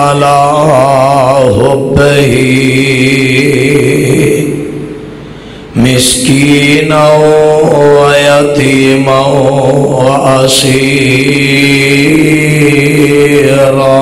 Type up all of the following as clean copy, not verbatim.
علی حبہ مسکینا و یتیما و اسیرا۔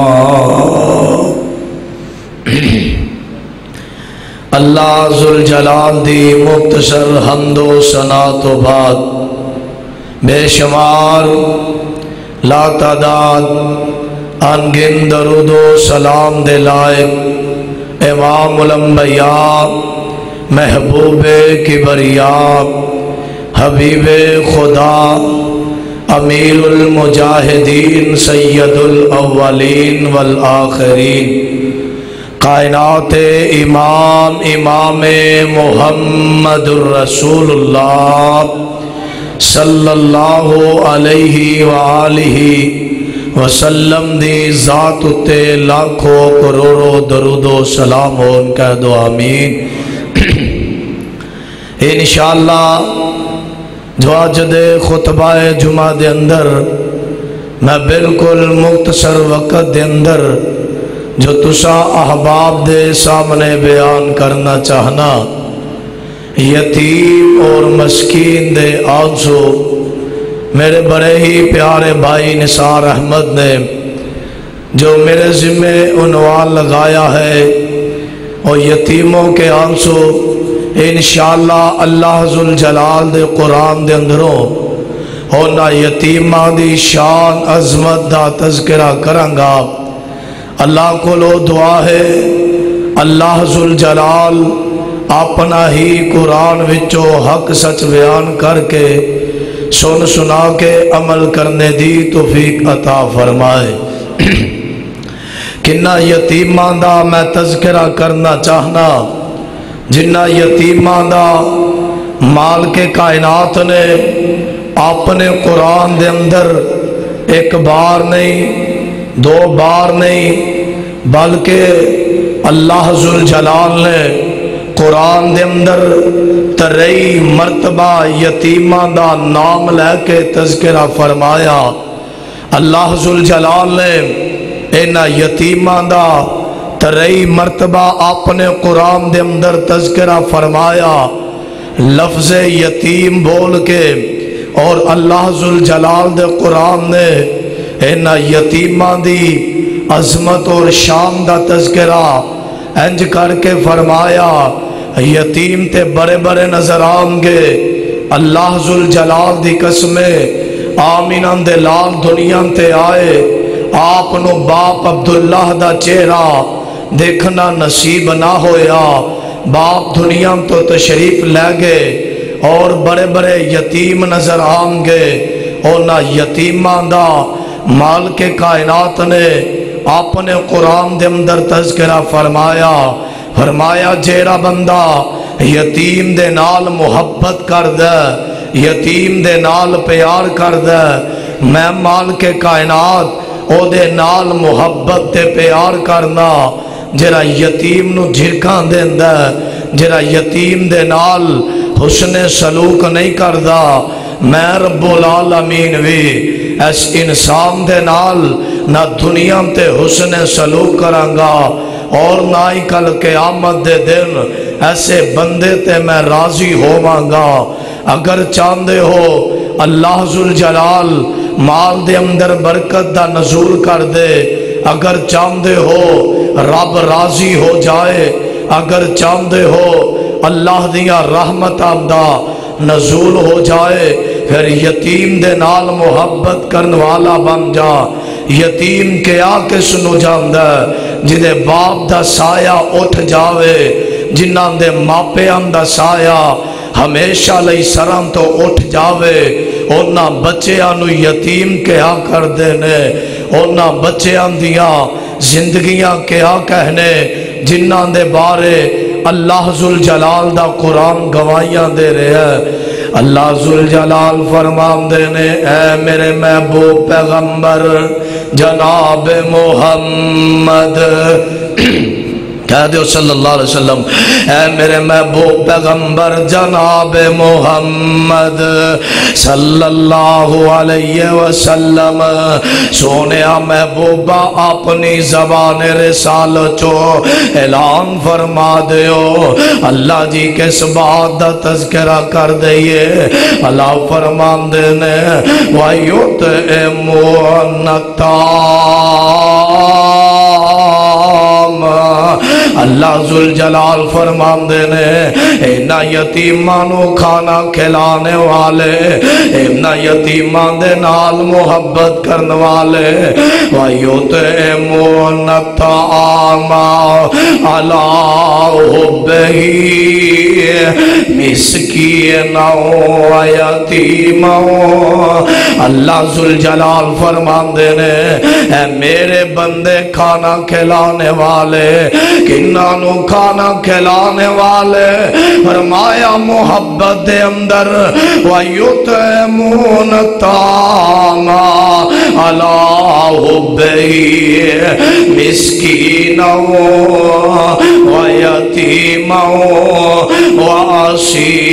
اللہ ذوالجلال دی مختصر حمد و ثنا تو بعد بے شمار لا تعداد انگن درود و سلام دے لائق امام الانبیاء محبوب کبریاء حبیب خدا امیر المجاہدین سید الاولین والآخرین کائنات امام محمد الرسول اللہ صلی اللہ علیہ وآلہ وسلم دی ذات تے لاکھوں کروڑوں درود و سلام ہو ان کا دو آمین۔ انشاءاللہ جو آج دے خطبہ جمعہ دے اندر میں بالکل مختصر وقت دے اندر جو تسا احباب دے سامنے بیان کرنا چاہنا یتیم اور مسکین دے آنسو میرے بڑے ہی پیارے بھائی نثار احمد نے جو میرے ذمہ عنوان لگایا ہے اور یتیموں کے آنسو انشاءاللہ اللہ ذوالجلال دے قرآن دے اندروں اور نہ یتیمہ دی شان عظمت دا تذکرہ کرنگا۔ اللہ کو لو دعا ہے اللہ ذوالجلال اپنا ہی قرآن وچو حق سچ بیان کر کے سن سنا کے عمل کرنے دی توفیق عطا فرمائے۔ کنہ یتیمان دا میں تذکرہ کرنا چاہنا جنہ یتیمان دا مال کے کائنات نے اپنے قرآن دے اندر ایک بار نہیں دو بار نہیں بلکہ اللہ ذوالجلال نے قرآن دے اندر ترئی مرتبہ یتیمان دا نام لے کے تذکرہ فرمایا۔ اللہ ذوالجلال نے انہا یتیمان دا ترئی مرتبہ اپنے قرآن دے اندر تذکرہ فرمایا۔ لفظ یتیم بول کے اور اللہ ذوالجلال دے قرآن نے انہا یتیمان دی عظمت اور شان دا تذکرہ انج کر کے فرمایا۔ یتیم تے بڑے بڑے نظر آنگے اللہ ذوالجلال دی قسمیں آمینہ دے لال دنیا تے آئے آپ نو باپ عبداللہ دا چہرہ دیکھنا نصیب نہ ہویا۔ باپ دنیا تو تشریف لے گئے اور بڑے بڑے یتیم نظر آنگے اور نہ یتیمان دا مال کے کائنات نے اپنے قرآن دے اندر تذکرہ فرمایا جیڑا بندہ یتیم دے نال محبت کر دے یتیم دے نال پیار کر دے میں مال کے کائنات او دے نال محبت تے پیار کرنا۔ جیڑا یتیم نو جھرکاں دیندہ جیڑا یتیم دے نال حسن سلوک نہیں کردہ میں رب العالمین بھی اس انسان دے نال نہ دنیا تے حسن سلوک کرانگا اور نہ ہی کل قیامت دے دن ایسے بندے تے میں راضی ہووانگا۔ اگر چاندے ہو اللہ ذوالجلال مال دے اندر برکت دا نزول کر دے، اگر چاندے ہو رب راضی ہو جائے، اگر چاندے ہو اللہ دیا رحمت آمدہ نزول ہو جائے، پھر یتیم دے نال محبت کرن والا بن جا۔ یتیم کے آکے سنو جاندہ جدے باپ دا سایہ اٹھ جاوے، جنہ دے ماپے آمدہ سایہ ہمیشہ لئی سرم تو اٹھ جاوے، اونا بچے آنو یتیم کیا کر دینے، اونا بچے آندیاں زندگیاں کیا کہنے جنہ دے بارے اللہ ذوالجلال دا قرآن گوائیاں دے رہے ہیں۔ اللہ ذوالجلال فرمان دینے اے میرے محبوب پیغمبر جناب محمد کہہ دیو صلی اللہ علیہ وسلم، اے میرے محبوب پیغمبر جناب محمد صلی اللہ علیہ وسلم، سونیا محبوبہ اپنی زبان رسالت چو اعلان فرما دیو، اللہ جی کس بات دا تذکرہ کر دئیے، اللہ فرمان دینے وَيُطْعِمُونَ الطَّعَامَ، اللہ ذوالجلال فرمان دینے اینا یتیمانو کھانا کھلانے والے، اینا یتیمان دے نال محبت کرنے والے، وَيُطْعِمُونَ الطَّعَامَ عَلَىٰ حُبِّهِ مسکینا ویتیما، اللہ ذوالجلال فرمان دینے اے میرے بندے کھانا کھلانے والے، کنانو کھانا کھلانے والے، فرمایا محبت دے اندر وَيُطْعِمُونَ الطَّعَامَ عَلَىٰ حُبِّهِ مسکینا ویتیما واسیرا۔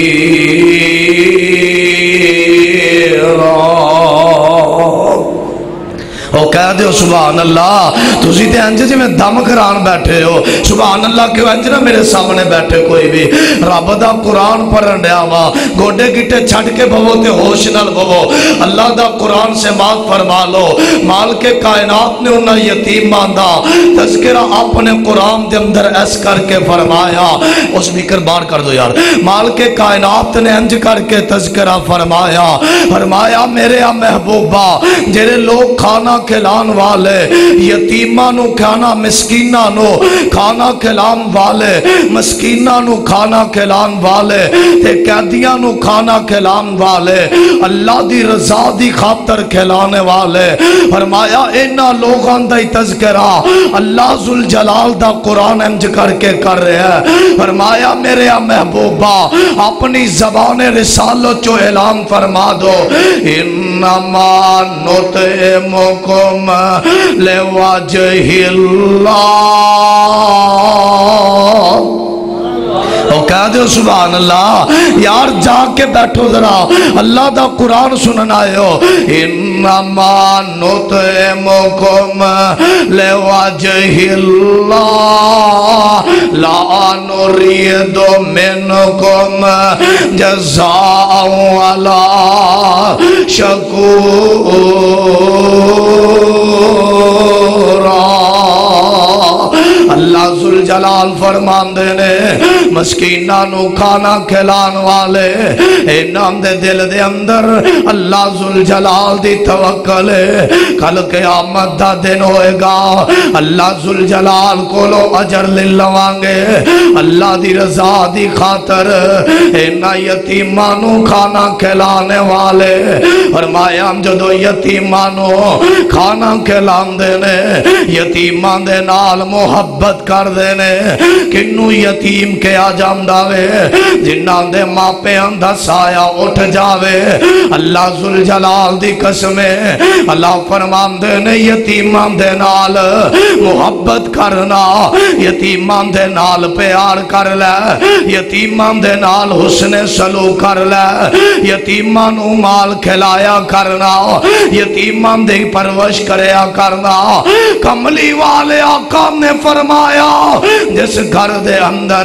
او کہہ دیو سبحان اللہ، تسی تے انج جی میں دم کران بیٹھے ہو، سبحان اللہ کیوں انج نہ میرے سامنے بیٹھے کوئی بھی رب دا قرآن پڑھن ڈیا وا، گوڈے گٹے چھٹ کے بھو تے ہوش نال بھو، اللہ دا قرآن سے بات فرما لو، مالک کائنات نے انہاں یتیمان دا تذکرہ اپنے قرآن دے اندر ایس کر کے فرمایا، اس بکر بار کر دو یار، مالک کائنات نے انج کر کے تذکرہ فرمایا، فرمایا میرے محبوبہ جڑے لوگ کھانا کھلان والے، یتیمانو کھانا مسکینانو کھانا کھلان والے، مسکینانو کھانا کھلان والے، تے قیدیانو کھانا کھلان والے، اللہ دی رضا دی خاطر کھلانے والے، فرمایا اینا لوگاں دا تذکرہ اللہ ذوالجلال دا قرآن انج کر کے کر رہے ہیں، فرمایا میرے محبوبہ اپنی زبان رسالت جو اعلان فرما دو، انما نطعمکم لوجہ اللہ، او کہہ دو سبحان اللہ، یار جا کے بیٹھو ذرا اللہ دا قرآن سننا آئے ہو، انما نطعمکم لوجہ اللہ لا نريد منكم جزاء ولا شكورا، اللہ ذوالجلال فرمان دینے مسکینانو کھانا کھلان والے، انہاں دے دل دے اندر اللہ ذوالجلال دی توکل ہے، کل قیامت دا دن ہوئے گا اللہ ذوالجلال کو لو اجر للوانگے، اللہ دی رضا دی خاطر انہاں یتیمانو کھانا کھلانے والے، فرمایا جدو یتیمانو کھانا کھلان دینے، یتیمان دے نال محبت کر دینے، کنو یتیم کے آجام داوے جنہاں دے ماں پہ اندھا سایہ اٹھ جاوے، اللہ ذوالجلال دی قسمیں اللہ فرمان دینے یتیمان دے نال محبت کرنا، یتیمان دے نال پیار کر لے، یتیمان دے نال حسن سلوک کر لے، یتیمانو مال کھلایا کرنا، یتیمان دے پرورش کریا کرنا، کملی والے آقا نے فرمایا جس گھر دے اندر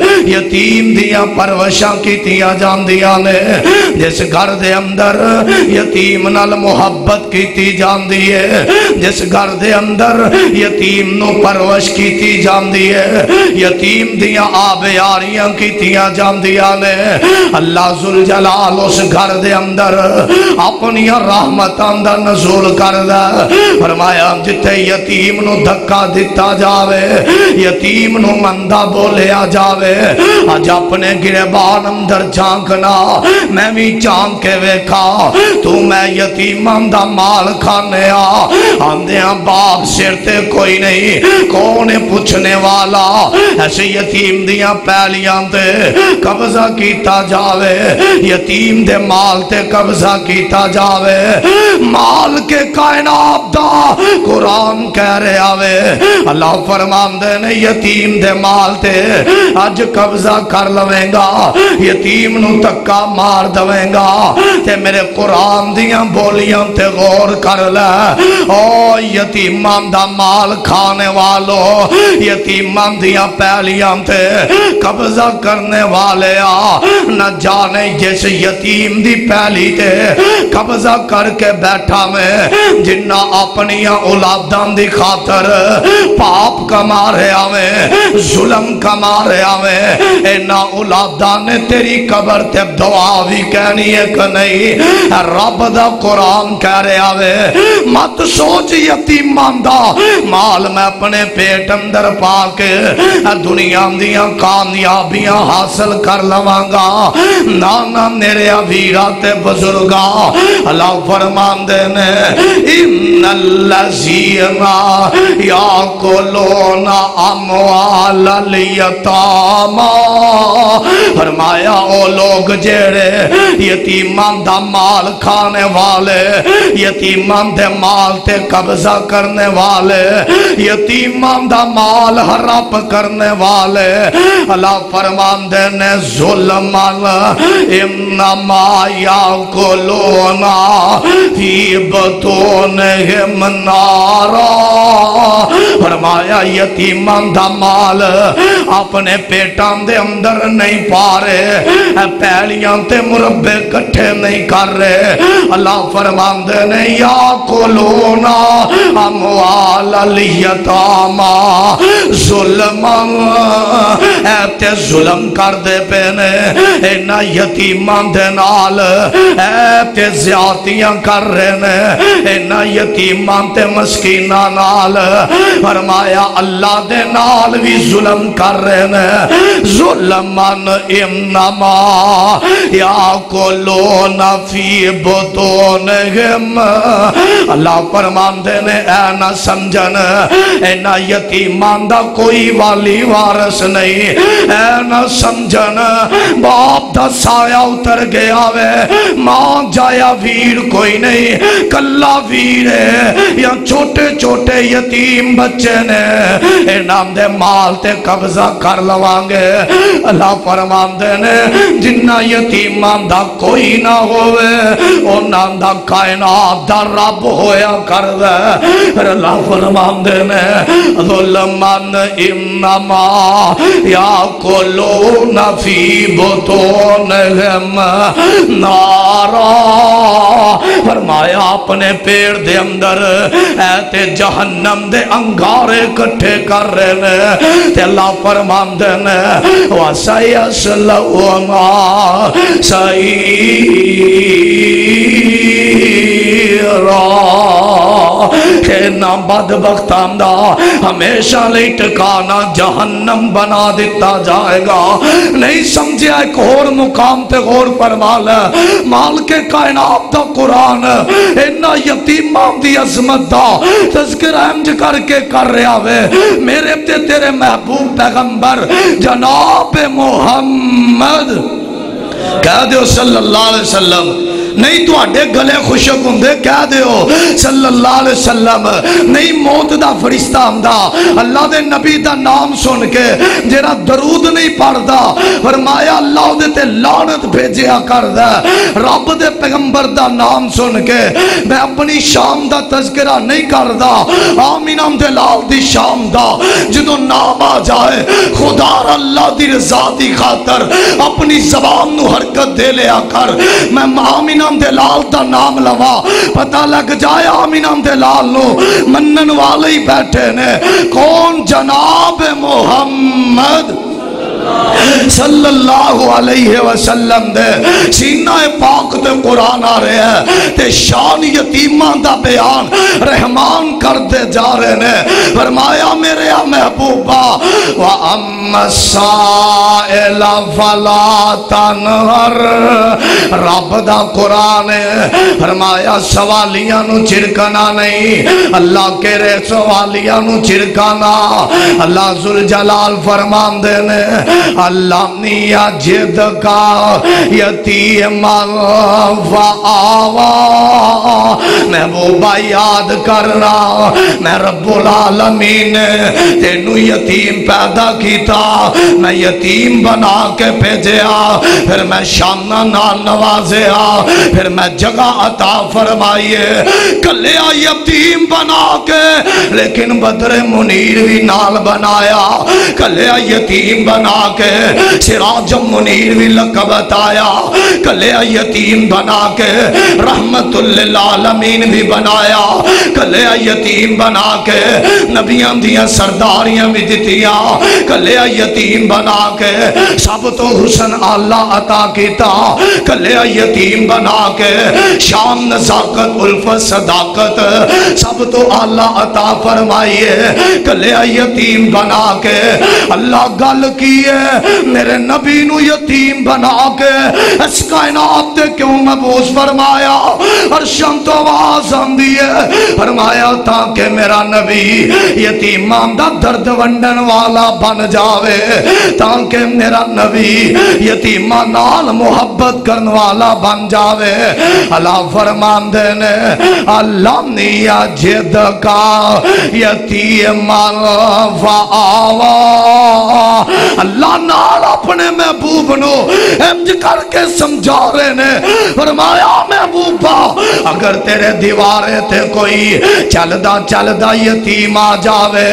یتیم دیاں پرورشاں کیتیاں جاندیاں نے، جس گھر دے اندر یتیم نال محبت کیتی جاندی ہے، جس گھر دے اندر یتیم نو پرورش کیتی جاندی ہے، یتیم دیاں آب یاریاں کیتیاں جاندیاں نے، اللہ ذوالجلال اس گھر دے اندر اپنی رحمتاں دا نزول کردہ، فرمایا جتے یتیم نو دھکا دیتا جاوے، یتیم نو مندہ بولیا جاوے، آج اپنے گریبان اندر جھانکنا، میں بھی جھانک کے ویکھا تو میں یتیمان دا مال کھانے آندیاں باپ سر تے کوئی نہیں، کون پوچھنے والا، ایسے یتیم دیاں پہلیاں تے قبضہ کیتا جاوے، یتیم دے مال تے قبضہ کیتا جاوے، مال کے کائنات دا قرآن کہہ رہے آوے، اللہ فرمان دے نے یتیم دے مال تے اج قبضہ کر لویں گا یتیم نو تکا مار دویں گا تے میرے قرآن دیاں بولیاں تے غور کر لے او یتیمان دا مال کھانے والو یتیمان دیاں پہلیاں تے قبضہ کرنے والے آ نہ جانے جس یتیم دی پہلی تے قبضہ کر کے بیٹھا میں جنہ اپنیاں اولادان دی خاطر پاپ کما رہا میں ظلم کما رہا میں اینا اولادان نے تیری قبر تے دعا بھی کہنی ہے کہ نہیں رب دا قرآن کہہ رہا میں مت سوچ یتیمان دا مال میں اپنے پیٹ اندر پا کے دنیا دیاں کامیابیاں حاصل کر لوانگا نانا میرے ویرا تے بزرگا اللہ فرمان دینے ان اللذین یاکلون اموال الیتاما فرمایا او لوگ جیڑے یتیمان دا مال کھانے والے یتیمان دے مال تے قبضہ کرنے والے یتیمان دا مال حرپ کرنے والے اللہ فرمان دینے ظلمان انما یاکلون فی بطونہم نارا فرمایا یتیمان دا مال اپنے پیٹان دے اندر نہیں پا رہے پہلیاں تے مربع کٹھے نہیں کر رہے اللہ فرمان دینے یاکلون اموال الیتاما ظلمان ایتے ظلم کر دے پینے اینا یتیمان دے نال ایتے زیادتیاں کر رہے اینا یتیمان تے مسکینہ نال فرمایا اللہ دے نال بھی ظلم کر رہے ظلمان انما یاکلون فی بطونہم اللہ فرمان دینے اے نہ سمجھن اینا یتیمان دا کوئی والی وارث نہیں اے نہ سمجھن باپ دا سایہ اتر گیا وے ماں جایا ویر کوئی نہیں کلا ویر ہے یا چھوٹے چھوٹے یتیم بچے نے اے نام دے مال تے قبضہ کر لوانگے اللہ فرمان دینے جنہ یتیمان دا کوئی نہ ہوئے او نام دا کائنات دا رب ہویا کر دے پھر اللہ فرمان دینے ظلمان انما یاکلون فی بطونہم نارا فرمایا اپنے پیڑ دے اندر ایتے جہنم دے انگارے کٹھے کر رہے تے اللہ فرمان دینے وَسَيَسْلَوْنَ کہ نہ بدبختان دا ہمیشہ لئی ٹکانا جہنم بنا دیتا جائے گا نہیں سمجھے ایک اور مقام تے غور فرما لے مال کے کائنات دا قرآن اینا یتیمان دی عظمت دا تذکر احمد کر کے کر رہا وے میرے تے تیرے محبوب پیغمبر جناب محمد کہہ دیو صلی اللہ علیہ وسلم نہیں تو آڈے گلے خوشک ہوں دے کہہ دیو صلی اللہ علیہ وسلم نہیں موت دا فرشتہ ہمدا اللہ دے نبی دا نام سن کے جیرا درود نہیں پڑھ دا فرمایا اللہ دے تے لعنت بھیجیا کر دا رب دے پیغمبر دا نام سن کے میں اپنی شام دا تذکرہ نہیں کر دا آمین دے لال دی شام دا جدو نام آ جائے خدا اللہ دی رضا دی خاطر اپنی زبان نو حرکت دے لیا کر میں آمین دلال دا نام لوا پتہ لگ جائے آمین دلال نو منن والے ہی بیٹھے نے کون جناب محمد صلی اللہ علیہ وسلم دے سینہ پاک دے قرآن آ رہے ہیں تے شان یتیمان دا بیان رحمان کر دے جا رہے نے فرمایا میرے محبوبہ وَأَمَّا السَّائِلَ فَلَا تَنْهَرْ رب دا قرآن فرمایا سوالیاں نو چرکنا نہیں اللہ کہہ رہے سوالیاں نو چرکنا اللہ ذوالجلال فرمان دینے علمنی جد کا یتیما فآوا، محبوبہ یاد کرنا میں رب العالمین تینو یتیم پیدا کیتا، میں یتیم بنا کے بھیجیا، پھر میں شانہ نال نوازیا، پھر میں جگہ عطا فرمائیے، کلیا یتیم بنا کے لیکن بدر منیر بھی نال بنایا، کلیا یتیم بنا کے سراج منیر بھی لقب بتایا، کلیا یتیم بنا کے رحمت للعالمین بھی بنایا، کلیا یتیم بنا کے نبیاں دیاں سرداریاں بھی دتیاں، کلیا یتیم بنا کے سب تو حسن اللہ عطا کیتا، کلیا یتیم بنا کے شان نزاکت الفت صداقت سب تو اللہ عطا فرمائیے، کلیا یتیم بنا کے اللہ گل کیے میرے نبی نو یتیم بنا کے اس کائنات تے کیوں مبعوث فرمایا، عرشاں تو آواز آندی ہے فرمایا تاکہ میرا نبی یتیمان دا درد ونڈن والا بن جاوے، تاکہ میرا نبی یتیمان نال محبت کرن والا بن جاوے۔ اللہ فرمان دینے علمنی جد کا یتیمان فآوا، اللہ نال اپنے محبوب نو امج کر کے سمجھا رہے نے، فرمایا محبوبہ اگر تیرے دیوارے تے کوئی چلدا چلدا یتیم آ جاوے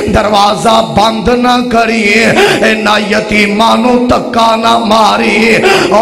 دروازہ بند نہ کریے، اینا یتیمانو تکا نہ ماری،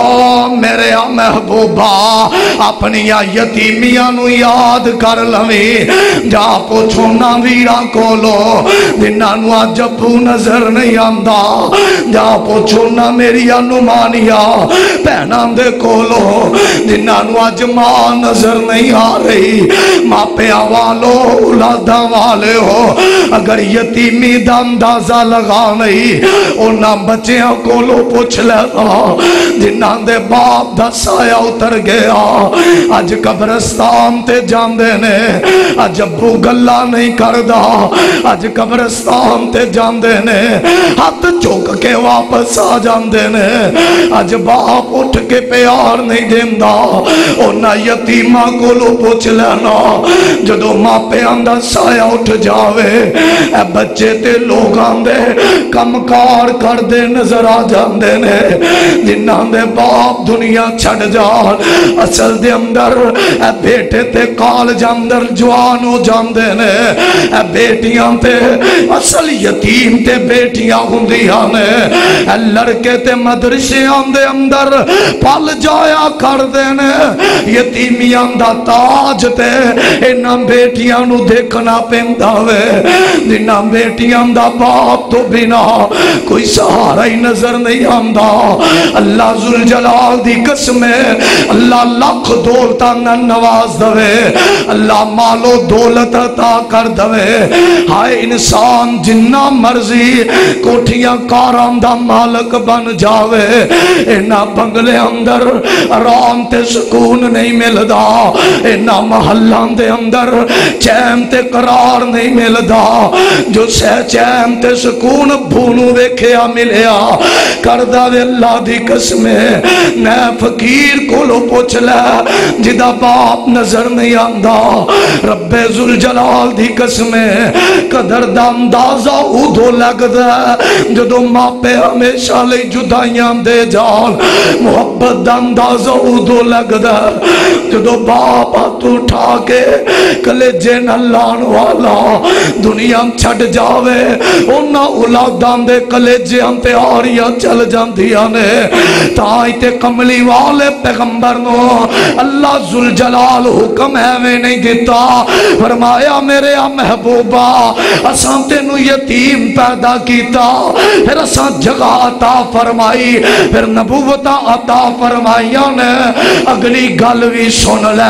او میرے محبوبہ اپنی یتیمیاں نو یاد کر لوی، جا پوچھو نا ویرا کولو جنہاں نو جبو نظر نہیں آندا، جا پوچھو نا میری انمانیا پہناں دے کولو جنہاں نو اج ماں نظر نہیں آ رہی، ماں پیاں والو اولاداں والے ہو، اگر یتیمی دا اندازہ لگا نہیں انہاں بچیاں کولو پوچھ لینا جنہاں دے باپ دا سایہ اتر گیا، اج قبرستان تے جاندے نے، اج ابو گلہ نہیں کردہ، اج قبرستان تے جاندے نے، ہاتھ چوک کے واپس آ جاندے نے، اج باپ اٹھ کے پیار نہیں دیندہ، اونا یتیمہ کو لو پوچھ لینا، جدو ماں پہ آندہ سایہ اٹھ جاوے، اے بچے تے لوگ آندے کم کار کر دے نظر آ جاندے نے، جنہاں دے باپ دنیا چھڑ جان، اصل دے اندر اے بیٹے تے کالج اندر جوان ہو جاندے نے، اے بیٹیاں تے اصل یتیم تے بیٹیاں ہوندیاں نے، اے لڑکے تے مدرسیاں دے اندر پل جایا کر دینے، یتیمیاں دا تاج تے انہاں بیٹیاں نو دیکھنا پینداوے، جنہاں بیٹیاں دا باپ تو بنا کوئی سہارا ہی نظر نہیں آندہ، اللہ ذوالجلال دی قسم ہے، اللہ لاکھ دولتاں نہ نواز دوے، اللہ مالو دولت عطا کر دوے، ہائے انسان جنہ مرضی کوٹھیاں کاران دا مالک بن جاوے، اینا بنگلے اندر آرام تے سکون نہیں ملدا، اینا محلان دے اندر چین تے قرار نہیں ملدا، جو سہ چین تے سکون بھونو دیکھیا ملیا کردہ وے اللہ دی قسمے، میں فقیر کو لو پوچھ لے جدہ باپ نظر نہیں آندہ، رب ذوالجلال دی قسمے قدر دا اندازہ اودھو لگ دے، جدو ماں پہ ہمیشہ لئی جدائیاں دے جان، محبت دا اندازہ اودھو لگ دے، جدو باپ ہاتھ اٹھا کے کلے جن اللہ والا دنیا چھڑ جاوے، انہا اولادان دے کلے جن تے آریاں چل جان دیا نے، تائی تے کملی والے پیغمبر نو اللہ ذوالجلال حکم ہے میں نہیں دیتا، فرمایا میرے محبوبہ اساں تینو یتیم پیدا کیتا، پھر اساں جگہ عطا فرمائی، پھر نبوت عطا فرمائیاں نے، اگلی گل بھی سن لے،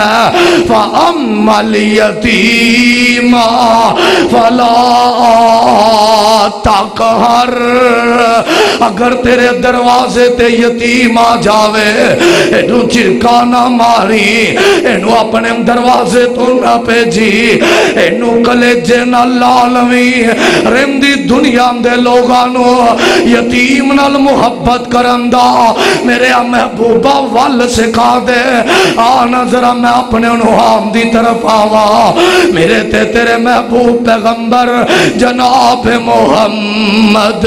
فَأَمَّا الْيَتِيمَ فَلَا تَقْهَرْ، اگر تیرے دروازے تے یتیم آ جاوے اینو چرکا نہ ماری، اینو اپنے دروازے تو نہ پیجی، اینو کلیجے نہ لالوی، رندی دنیا دے لوگانو یتیم نال محبت کرن دا میرے محبوبہ وال سکھا دے آنا ذرا میں اپنے انہام دی طرف آوا میرے تے تیرے محبوب پیغمبر جناب محمد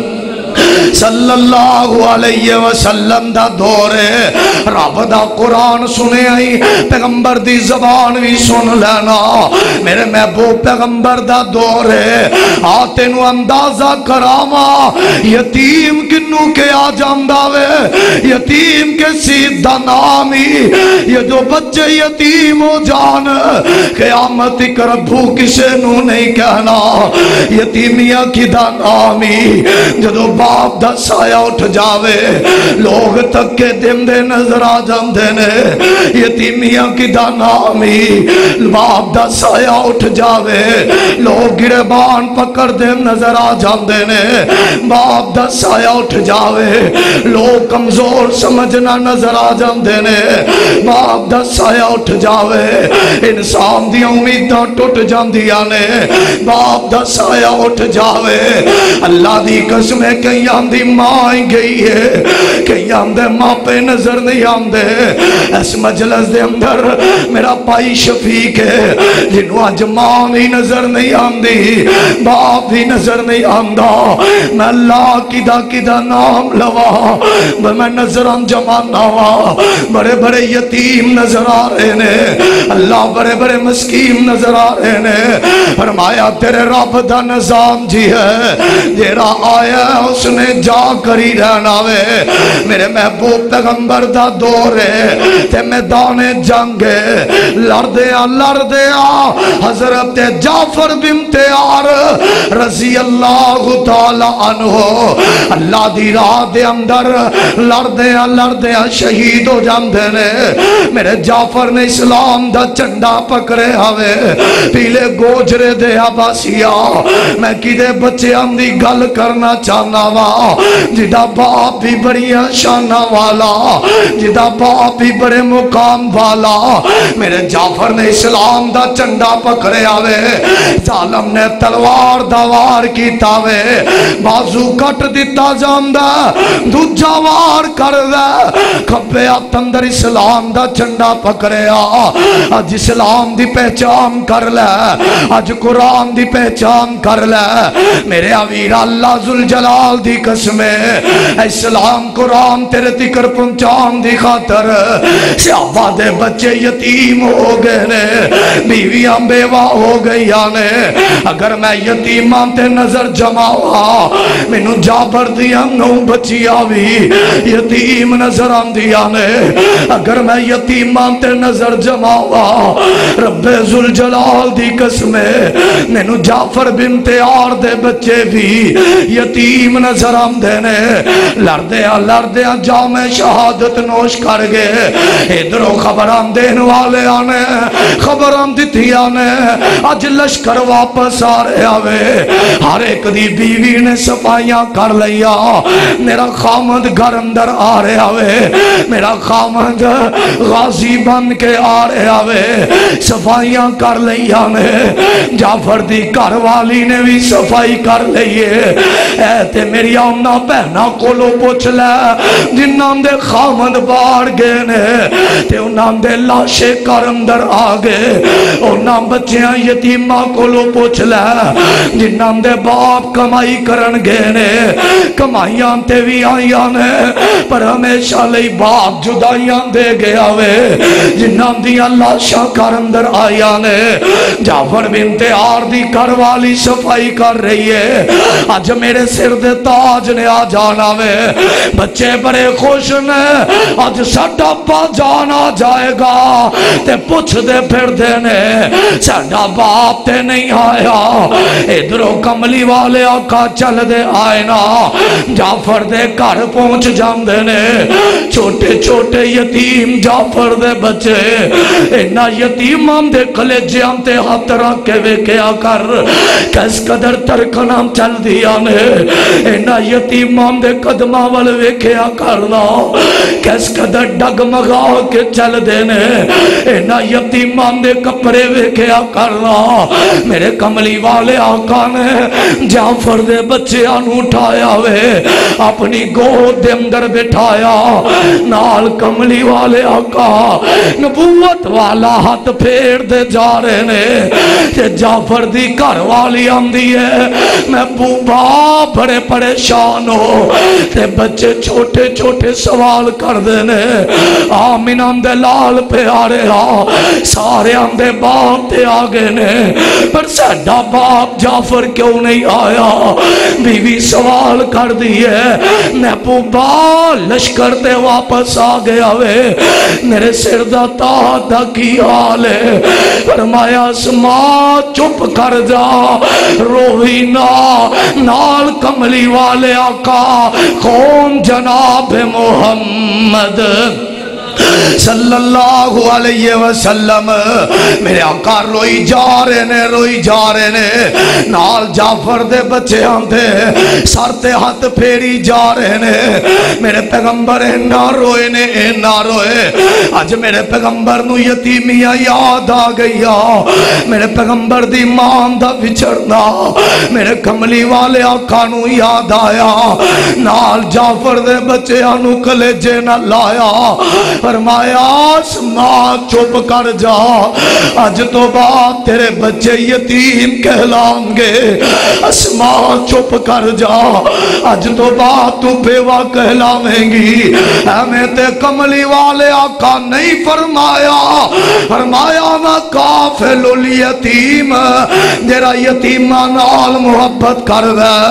صلی اللہ علیہ وسلم دا دور ہے رب دا قرآن سنے آئی پیغمبر دی زبان بھی سن لینا میرے محبوب پیغمبر دا دور ہے آتے نو اندازہ کراما یتیم کنو کے آ جاندہ وے یتیم کے سیدھا نامی یہ جو بچے یتیم ہو جان قیامت کربو کسے نو نہیں کہنا یتیمیہ کی دا نامی جدو باپ دا سایہ اٹھ جاوے لوگ تک کے دن دے نظر آ جاندے نے یتیمیاں کی دا نامی باپ دا سایہ اٹھ جاوے لوگ گربان پکڑ دے نظر آ جاندے نے باپ دا سایہ اٹھ جاوے لوگ کمزور سمجھنا نظر آ جاندے نے باپ دا سایہ اٹھ جاوے انسان دی امیداں ٹوٹ جاندیاں نے باپ دا سایہ اٹھ جاوے اللہ دی قسم ہے کہیں آندھی ماں آئی گئی ہے کہیں آندھے ماں پہ نظر نہیں آندھے اس مجلس دے اندر میرا پائی شفیق ہے جنہوں آج ماں بھی نظر نہیں آندھی باپ بھی نظر نہیں آندھا میں اللہ کی دا نام لوا میں نظر جمانا وا بڑے بڑے یتیم نظر آ رہے نے اللہ بڑے بڑے مسکین نظر آ رہے نے فرمایا تیرے رب دا نظام جی ہے جیرا آیا اس نے جا کری رہنا وے میرے محبوب پیغمبر دا دور ہے تے میدان جنگ لردیا حضرت جعفر بن تیار رضی اللہ تعالی عنہ اللہ دی راہ دے اندر لردیا شہید ہو جاندے نے میرے جعفر نے اسلام دا چنڈا پکڑے ہوئے پیلے گوجرے دے عباسیہ میں کی دے بچے اندھی گل کرنا چاہنا وا جدا باپ بھی بڑی شانہ والا جدا باپ بھی بڑے مقام والا میرے جعفر نے اسلام دا چنڈا پکڑے آوے ظالم نے تلوار دوار کیتا وے بازو کٹ دیتا جاندہ دوجہ وار کر دے کھبے آتندر اسلام دا چنڈا پکڑے آج اسلام دی پہچان کر لے آج قرآن دی پہچان کر لے میرے اویر اللہ ذوالجلال دی قسمے اسلام قرآن تیرے تکر پہنچان دی خاطر صحابہ دے بچے یتیم ہو گئے نے بیویاں بیوہ ہو گئی آنے اگر میں یتیمان تے نظر جماوا مینوں جابر دیا نو بچی آوی یتیم نظر آن دیا نے اگر میں یتیمان تے نظر جماوا رب ذوالجلال دی قسمے مینوں جعفر بن تیار دے بچے بھی یتیم نظر آن دینے لردیا جامع شہادت نوش کر گئے ادھروں خبران دین والے آنے خبران دیتی آنے آج لشکر واپس آ رہے آوے ہر ایک دی بیوی نے صفائیاں کر لیا میرا خامد گھر اندر آ رہے آوے میرا خامد غازی بن کے آ رہے آوے صفائیاں کر لیا نے جعفر دی گھر والی نے بھی صفائی کر لئیے اے تے میری آمنا پہنا کولو پوچھ لے جنہاں دے خامد بار گئے نے تے انہاں دے لاشے کر اندر آگے انہاں بچیاں یتیمہ کولو پوچھ لے جنہاں دے باپ کمائی کرن گئے نے کمائیاں تے بھی آئیاں نے پر ہمیشہ لئی باپ جدائیاں دے گیا وے جنہاں دیا لاشا کر اندر آئیاں نے جعفر بن تیار دی کر والی صفائی کر رہی ہے آج میرے سر دے تاج نے آ جانا وے بچے بڑے خوش نے آج ساڈا پا جانا جائے گا تے پوچھ دے پھر دینے ساڈا باپ تے نہیں آیا ادھروں کملی والے آقا چل دے آئے نا جعفر دے گھر پہنچ جاندے نے چھوٹے چھوٹے یتیم جعفر دے بچے اینا یتیمان دے کلیجیاں تے ہاتھ رکھ کے وے کیا کر کس قدر ترکنام چل دیا نے انہاں یتیماں دے قدماں ول ویکھیا کرنا کس قدر ڈگمگا کے چل دینے انہاں یتیماں دے کپڑے ویکھیا کرنا میرے کملی والے آقا نے جعفر دے بچیاں نو اٹھایا وے اپنی گود دے اندر بٹھایا نال کملی والے آقا نبوت والا ہاتھ پھیر دے جا رہے نے کہ جعفر دی گھر والی آندی ہے محبوبہ بڑے پریشان ہو تے بچے چھوٹے چھوٹے سوال کر دینے آمین آندے لال پیارے سارے آندے باپ تے آگے نے پر سیڈا باپ جعفر کیوں نہیں آیا بیوی سوال کر دیئے محبوبہ لشکر تے واپس آ گیا وے میرے سر دا تاج دا کی حال ہے فرمایا اسماء چپ کر جا روئی نا نال کملی والے آقا کون جناب محمد صلی اللہ علیہ وسلم میرے آقا روئی جا رہے نے نال جعفر دے بچے آندے سر تے ہاتھ پھیری جا رہے نے میرے پیغمبر نہ روئے آج میرے پیغمبر نو یتیمیاں یاد آ گئی میرے پیغمبر دی ماں دا بچھڑنا میرے کملی والے آقا نو یاد آیا نال جعفر دے بچے آنو کلیجے نہ لایا فرمایا اسماء چپ کر جا آج تو بعد تیرے بچے یتیم کہلائیں گے اسماء چپ کر جا آج تو بعد تو بیوہ کہلائیں گی ہمیں تے کملی والے آقا نہیں فرمایا میں کافل الیتیم جیرا یتیمہ نال محبت کر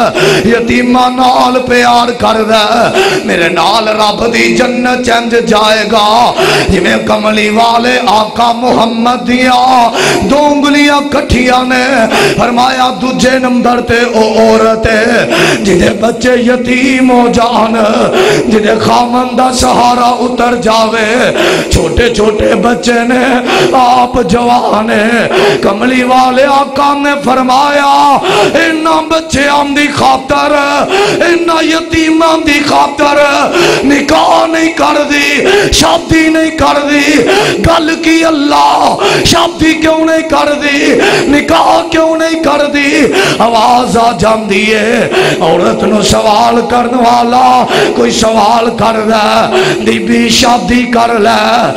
دے یتیمہ نال پیار کر دے میرے نال رب دی جنت چنج جائے گا جمیں کملی والے آقا محمد دیا دو انگلیاں کٹھیاں نے فرمایا دوجے نمبر تے او عورت جدے بچے یتیم ہو جان جدے خامندہ سہارا اتر جاوے چھوٹے چھوٹے بچے نے آپ جوانے کملی والے آقا نے فرمایا انہاں بچے آن دی خاطر انہاں یتیم آن دی خاطر نکاح نہیں کر دی شادی نہیں کر دی گل کی اللہ شادی کیوں نہیں کر دی نکاح کیوں نہیں کر دی آواز آ جاندی ہے عورت نو سوال کرنے والا کوئی سوال کر دے دی بھی شادی کر لے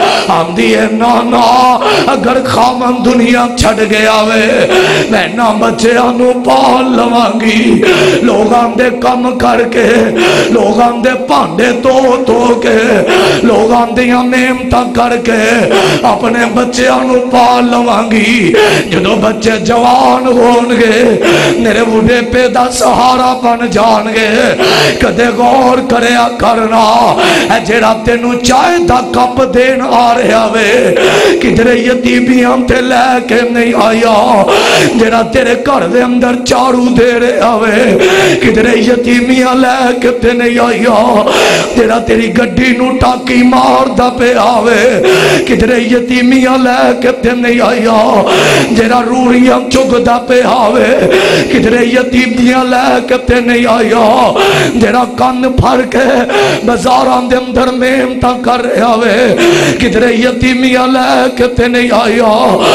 آندی ہے نا اگر خامن دنیا چھڑ گیا وے میں نا بچے آنو پال لوانگی لوگاں دے کم کر کے لوگاں دے پانڈے تو کے لوگاں دیاں نعمتاں کر کے اپنے بچے آنو پال لوانگی جدو بچے جوان ہون گے میرے بڑھے پیدا سہارا بن جان گے کدے غور کریا کرنا اے جیڑا تینو چائے دا کپ دین آ رہا وے کدھرے یتیمیاں تے لے کے نہیں آیا جیڑا تیرے گھر دے اندر چارو دے رہا وے کدھرے یتیمیاں لے کے تے نہیں آیا جیڑا تیری گڈی نو ٹاکی مار دا پہ آوے کدھرے یتیمیاں لے کے تے نہیں آیا جیڑا روڑیاں چگ دا پہ آوے کدھرے یتیمیاں لے کے تے نہیں آیا جیڑا کن پھر کے بازاران دے اندر محنتاں کر رہا وے کدھرے یتیمیاں لے کے تے نہیں آیا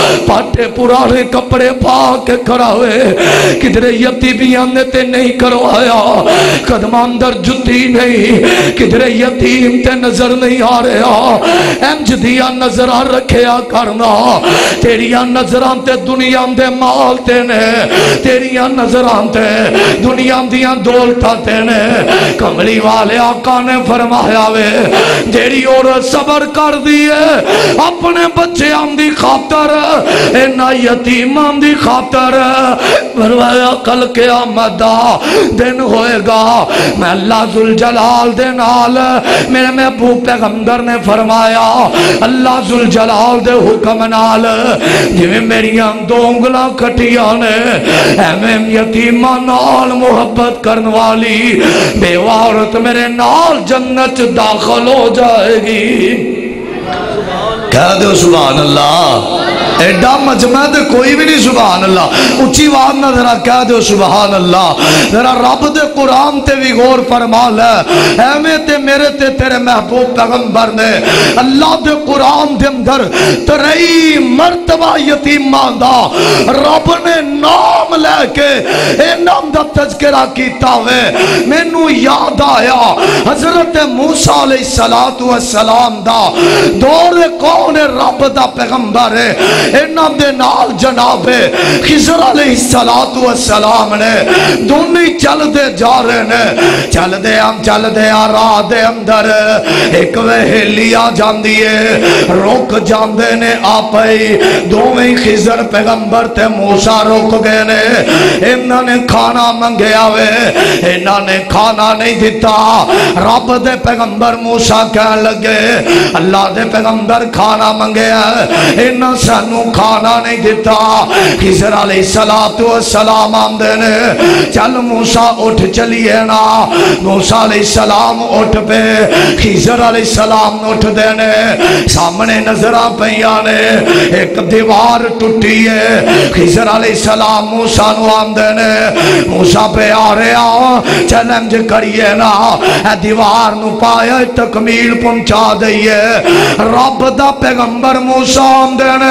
پاٹے پرانے کپڑے پا کے کراوے کدھرے یتیمیاں نے تے نہیں کروایا قدم اندر جتی نہیں کدھرے یتیم تے نظر نہیں آ رہا انج دیا نظرہ رکھیا کرنا تیریاں نظران تے دنیا دے مال تے نے تیریاں نظران تے دنیا دیاں دولتا تے نے کملی والے آقا نے فرمایا وے جیڑی اور صبر کر دیئے اپنے بچے آن دی خاطر اینا یتیم آن دی خاطر فرمایا کل قیامت دا دن ہوئے گا میں اللہ ذوالجلال دے نال میرے محبوب پیغمبر نے فرمایا اللہ ذوالجلال دے حکم نال جویں میریاں دو انگلاں کٹیاں نے ایویں یتیماں نال محبت کرن والی بیوہ عورت میرے نال جنت داخل ہو جائے گی کہہ دو سبحان اللہ۔ ایڈا مجمع دے کوئی بھی نہیں سبحان اللہ۔ اچھی آواز نہ ذرا کہہ دو سبحان اللہ۔ ذرا رب دے قرآن تے بھی غور فرما لے، ایویں تے میرے تے تیرے محبوب پیغمبر نے اللہ دے قرآن دے اندر 23 مرتبہ یتیماں دا رب نے نام لے کے اے نام دا تذکرہ کیتا ہوئے۔ مینوں یاد آیا حضرت موسیٰ علیہ السلام دا دور کون رب دا پیغمبر ہے، انہاں دے نال جناب خضر علیہ السلام نے دونوں چل دے جا رہے نے، چل دے آ راہ دے اندر ایک وہیلی آ جاندی ہے، روک جاندے نے آپئی دوویں خضر پیغمبر تے موسیٰ روک گئے نے۔ انہاں نے کھانا منگیا ہوئے، انہاں نے کھانا نہیں دیتا۔ رب دے پیغمبر موسیٰ کہنے لگے اللہ دے پیغمبر کھانا منگیا، انہاں سانو کھانا نہیں دیتا۔ خضر علیہ السلام آمدے نے، چل موسیٰ اٹھ چلیے نا۔ موسیٰ علیہ السلام اٹھ پہ، خضر علیہ السلام اٹھ دینے، سامنے نظرہ پیانے ایک دیوار ٹوٹی ہے۔ خضر علیہ السلام موسیٰ نو آمدے نے، موسیٰ پہ آ رہے آؤ چیلنج کریے نا، اے دیوار نو پایا تکمیل پہنچا دئیے۔ رب دا پیغمبر موسیٰ آمدے نے،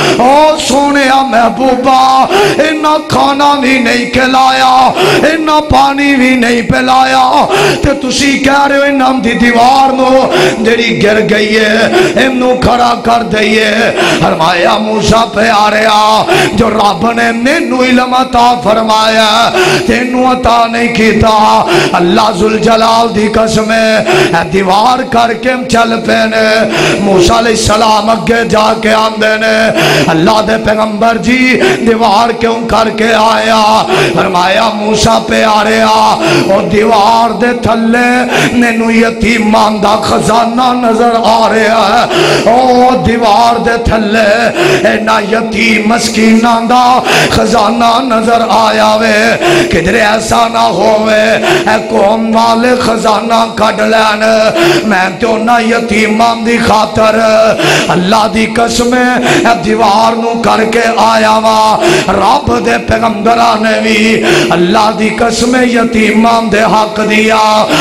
او سونے محبوبہ انہاں کھانا بھی نہیں کھلایا، انہاں پانی بھی نہیں پلایا، تے تسی کہہ رہے ہو انہاں دی دیوار نو جڑی گر گئی ہے انہوں کھڑا کر دئیے۔ فرمایا موسیٰ پہ آ رہا جو رب نے مینوں علم عطا فرمایا تینوں عطا نہیں کیتا۔ اللہ ذوالجلال دی قسم ہے دیوار کر کے چل پینے۔ موسیٰ علیہ السلام اگے جا کے آندے نے، اللہ دے پیغمبر جی دیوار کیوں کر کے آیا؟ فرمایا موسیٰ پہ آ رہا اور دیوار دے تھلے مینوں یتیمان دا خزانہ نظر آ رہا ہے۔ او دیوار دے تھلے اینا یتیم مسکینان دا خزانہ نظر آیا وے، کدھر ایسا نہ ہوئے اے قوم والے خزانہ کھڑ لین، میں تو نہ یتیمان دی خاطر اللہ دی قسم اے دیوار نو کر کے آیا وا۔ رب دے پیغمبران نے بھی اللہ دی قسم یتیمان دے حق دیا،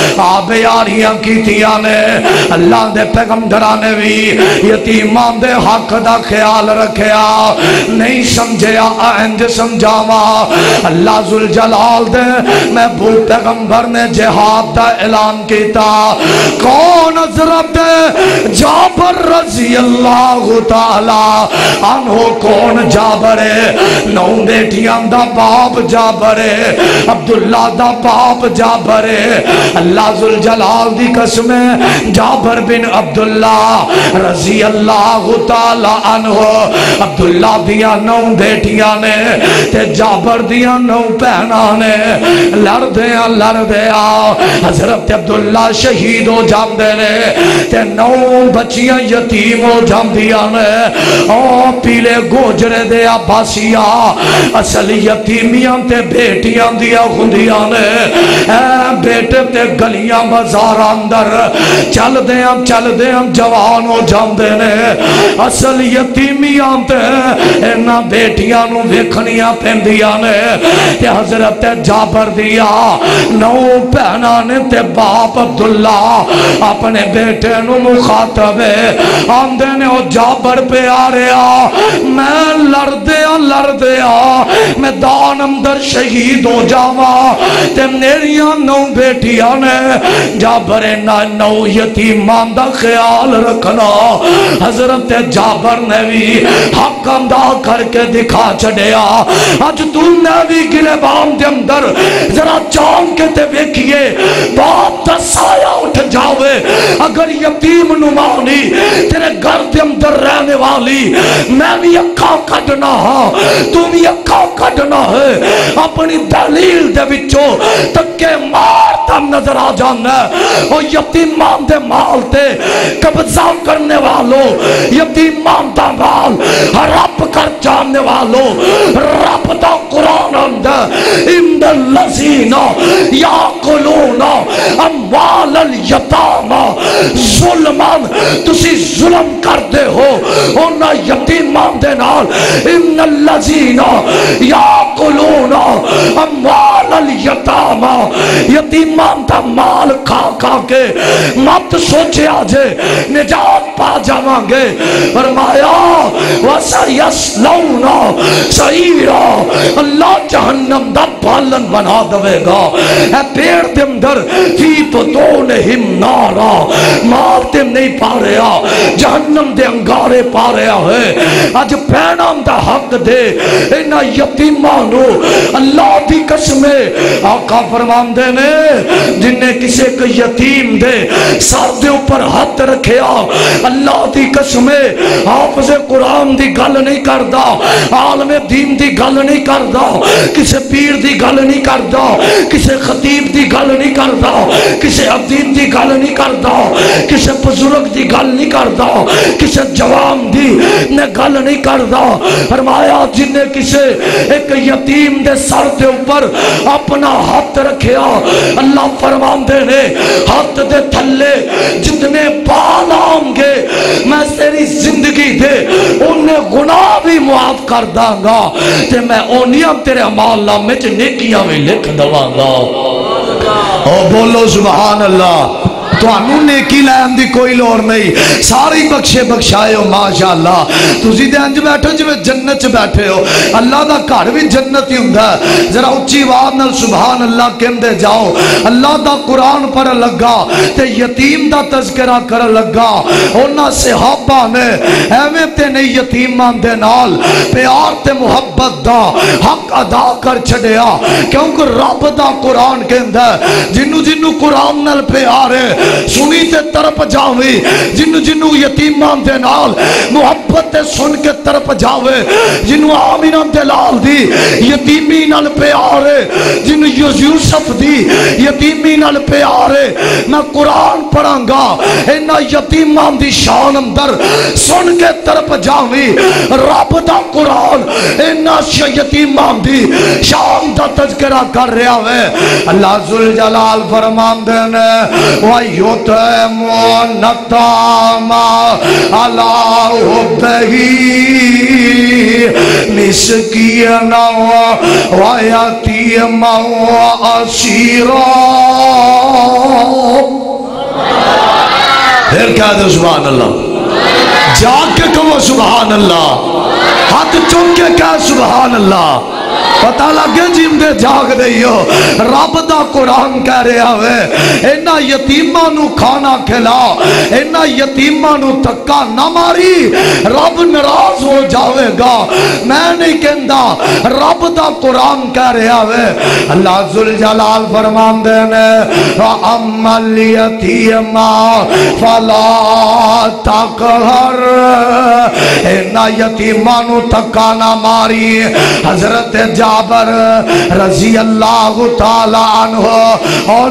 آبیاریاں کیتیاں نے، اللہ دے پیغمبران نے بھی یتیمان دے حق دا خیال رکھیا۔ نہیں سمجھیا آئند سمجھاوا، اللہ ذوالجلال دے محبوب پیغمبر نے جہاد دا اعلان کیتا۔ کون حضرت جابر رضی اللہ تعالی عنہ کون جابر ہے؟ 9 بیٹیاں دا باپ جابر ہے، عبداللہ دا باپ جابر ہے۔ اللہ ذوالجلال دی قسم ہے جابر بن عبداللہ رضی اللہ تعالی عنہ، عبداللہ دیا 9 بیٹیاں نے تے جابر دیا 9 بہناں نے، لڑ دیا حضرت عبداللہ شہید ہو جاندے نے تے 9 بچیاں یتیم ہو جاندیاں نے۔ او پیلے گوجرے دے عباسیہ اصل یتیمیاں تے بیٹیاں دیا خندیاں نے، اے بیٹے تے گلیاں بازار اندر چل دیاں جوان ہو جاندے نے، اصل یتیمیاں تے اینا بیٹیاں نو ویکھنیاں پیندیاں نے۔ تے حضرت جابر دیا 9 بہناں نے تے باپ عبداللہ اپنے بیٹے نو مخاطب آندے نے، او جابر پہ آ رہا میں لڑ دیا میدان اندر شہید ہو جاوا تے میریاں 9 بیٹیاں نے۔ جابر 9 یتیمان دا خیال رکھنا، حضرت جابر نے بھی حق ادا کر کے دکھا چھڑیا۔ آج تم نے بھی گریبان دے اندر ذرا چاند کے تے ویکھئے باپ دا سایہ اٹھ جاوے، اگر یتیم نمانی تیرے گھر دے اندر رہنے والی میں بھی اکھاں کھڑنا ہاں تم بھی اکھاں کھڑنا ہے، اپنی دلیل دے وچوں تکے مارتا نظر آ جانا ہے۔ اور یتیمان دے مال تے قبضہ کرنے والوں، یتیمان دا مال ہڑپ کر جانے والوں، رب دا قرآن اندر ان الذین یاکلون اموال الیتامی ظلما، تسی ظلم کردے ہو انہاں یتیماں دے نال. ان الذین یاکلون اموال الیتامی، یتیماں دا مال کھا کھا کے مت سوچیا جے نجات پا جاواں گے. فرمایا وَسَيَصْلَوْنَ سَعِيرًا، اللہ جہنم دا بالن بنا دے گا. اے پیڑ دے اندر فی بطونہم نارا، مال تے نہیں پا رہا، جہنم دے انگارے پا رہا ہے. اج پینام دا حق دے انہاں یتیماں نو. اللہ دی قسم آقا فرماندے نے جن نے کسے کو یتیم دے سر دے اوپر ہاتھ رکھیا، اللہ دی قسم حافظ قرآن دی گل نہیں کردا، عالم دین دی گل نہیں کردا، کسے پیر دی گل نہیں کردا، کسے خطیب دی گل نہیں کردا، کسے عبدین دی گل نہیں کردا، کسے بزرگ دی گل نہیں کردا، کسے جوان دی نے گل نہیں کردا. فرمایا جن نے کسے ایک یتیم دے سر دے اوپر اپنا ہاتھ رکھیا، اللہ فرماندے نے ہاتھ دے تھلے جتنے بال آؤں گے میں تیری زندگی دے انہیں گناہ بھی معاف کر داں گا تے میں اونیاں تیرے اعمال نامے چ نیکیاں بھی لکھ دواں گا. او بولو سبحان اللہ. تو انہوں نیکی لین دی کوئی لوڑ نہیں، ساری بخشے بخشائے ہو ماشاءاللہ. تسی دے انج بیٹھو جو جنت چ بیٹھے ہو، اللہ دا گھر بھی جنت ہی ہوندا ہے. ذرا اچھی آواز نال سبحان اللہ کہندے جاؤ. اللہ دا قرآن پڑھ لگا تے یتیم دا تذکرہ کر لگا. انہاں صحابہ نے ایویں تے نہیں یتیماں دے نال پیار تے محبت دا حق ادا کر چھڈیا، کیونکہ رب دا قرآن کہندا ہے جنوں جنوں قرآن نال پیار ہے سنی تے طرف جاوے، جنو جنو یتیماں دے نال محبت تے سن کے طرف جاوے، جنو آمینہ دلال دی یتیمی نال پیارے، جنو یوسف دی یتیمی نال پیارے. میں قرآن پڑھاں گا انہاں یتیماں دی شان اندر سن کے طرف جاوے. رب دا قرآن انہاں یتیماں دی شان دا تذکرہ کر رہا ہے. اللہ ذوالجلال فرماندے نے وَيُطْعِمُونَ الطَّعَامَ عَلَىٰ حُبِّهِ مِسْكِينًا وَيَتِيمًا وَأَسِيرًا. پھر کہہ دو سبحان اللہ، جاگ کے کہو سبحان اللہ، ہاتھ چون کے کہہ سبحان اللہ. پتہ لگے جیم دے جاگ دئیو. رب دا قرآن کہہ رہا ہے انہاں یتیماں نو کھانا کھلا، انہاں یتیماں نو تکا نہ ماری، رب ناراض ہو جاوے گا. میں نہیں کہندا، رب دا قرآن کہہ رہا ہے. اللہ ذوالجلال فرماندے نے وَأَمَّا الْيَتِيمَ فَلَا تَقْهَرْ، انہاں یتیماں نو تکا نہ ماری. حضرت جابر رضی اللہ تعالی عنہ اور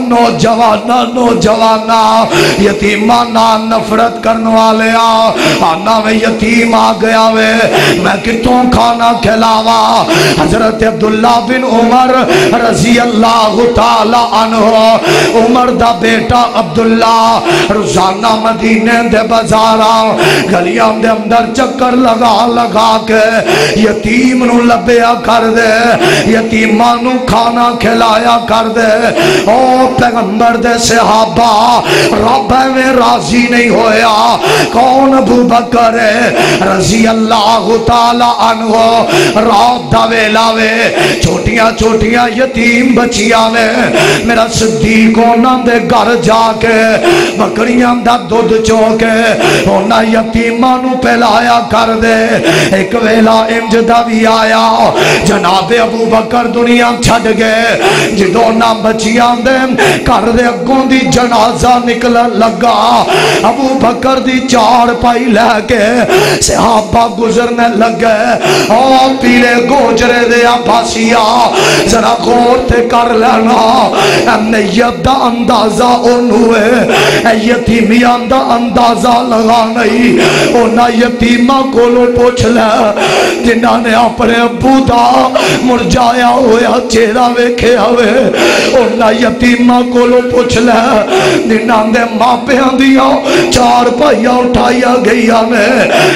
نوجوانا یتیمانا نفرت کرنے والے آنا میں یتیم آ گیا وے میں کتوں کھانا کھلاوا. حضرت عبداللہ بن عمر رضی اللہ تعالی عنہ، عمر دا بیٹا عبداللہ روزانہ مدینے دے بازاراں گلیاں دے اندر چکر لگا لگا کے یتیم نو لبیا کر دے، یتیمانو کھانا کھلایا کر دے. او پیغمبر دے صحابہ رب میں راضی نہیں ہویا. کون؟ ابو بکر رضی اللہ تعالی عنہ. رات دا ویلا وے، چھوٹیاں چھوٹیاں یتیم بچیاں نے میرا صدیق انہاں دے گھر جا کے بکریاں دا دودھ چو کے انہاں یتیمانو پلایا کر دے. ایک ویلا انج دا بھی آیا، جناب ابو بکر دنیا چھڑ گئے، جدوں نہ بچیاں دے کر دے اگوں دی جنازہ نکل لگا. ابو بکر دی چار پائی لے کے صحابہ گزرنے لگے. او پیلے گوجرے دے آباسیا ذرا غور تے کر لینا، میت دا اندازہ انہوے، یتیمیاں دا اندازہ لگا نہیں. اونا یتیمہ کولو پوچھ لے جنہاں نے اپنے ابو دا मुरझाया होया चेहरा वेखिया वे उन्हां यतीमां कोलों पुछ लै जिन्हां दे मापियां दियां चार भाइयां उठाइया गईयां ने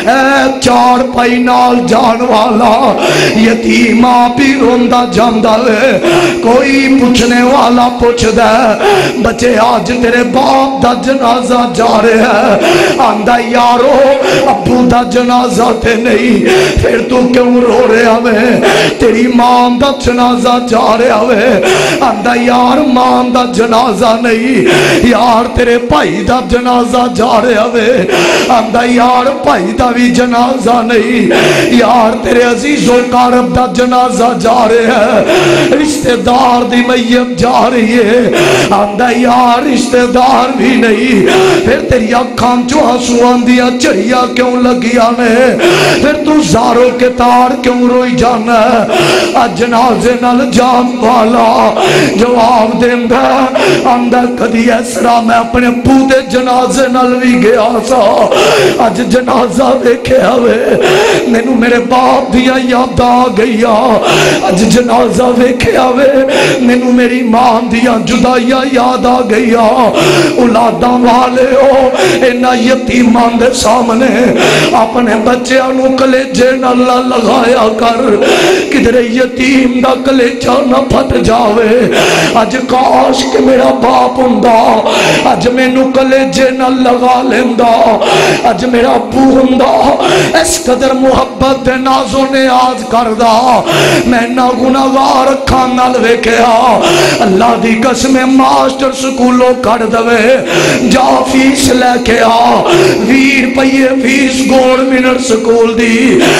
ऐ चार भाई नाल जान वाला यतीमा भी रोंदा जांदा वे कोई पूछने वाला पुछदा बच्चे आज तेरे बाप दा जनाजा जा रहा है आंदा यारो अब्बू दा जनाजा ते नहीं फिर तू क्यों रो रहा वे तेरी मां दा जनाजा जा रहा वे आंदा यार मां दा जनाजा नहीं यार तेरे भाई दा जनाजा जा रहा वे आंदा यार भाई दा भी जनाजा नहीं यार तेरे अजीजों कारब दा जनाजा जा रहा है रिश्तेदार दी मैयत जा रही है आंदा यार रिश्तेदार भी नहीं फिर तेरी अखां चों आंसू आंदियां झड़ियां क्यों लगियां ने फिर तू ज़ारो के तार क्यों रोई जाना अज जनाजे नाल जान वाला जवाब देंदा आंदा कदी इस तरह मैं अपने अब्बू दे जनाजे नाल भी गया सा अज जनाजा वेखिया वे मैनू मेरे बाप दियां यादां आ गईयां अज जनाजा वेखिया वे मैनू मेरी मां दियां जुदाइयां याद आ गईयां औलादां वाले हो इन्हां यतीमां दे सामने अपने बच्चों नू कलेजे नाल लगाया कर किधरे यतीम दा कलेजा ना फट जावे अज काश कि मेरा बाप हुंदा अज मैनू कलेजे नाल लगा लेंदा अज मेरा अब्बू हुंदा इस कदर मुहब्बत दे नाज़ो नियाज़ करदा मैं ना गुनाहगार अखां नाल वेखिया अल्लाह दी कसम मास्टर स्कूलों कढ़ दवे जा फीस लैके आ 20 रुपये फीस गवर्नमेंट स्कूल दी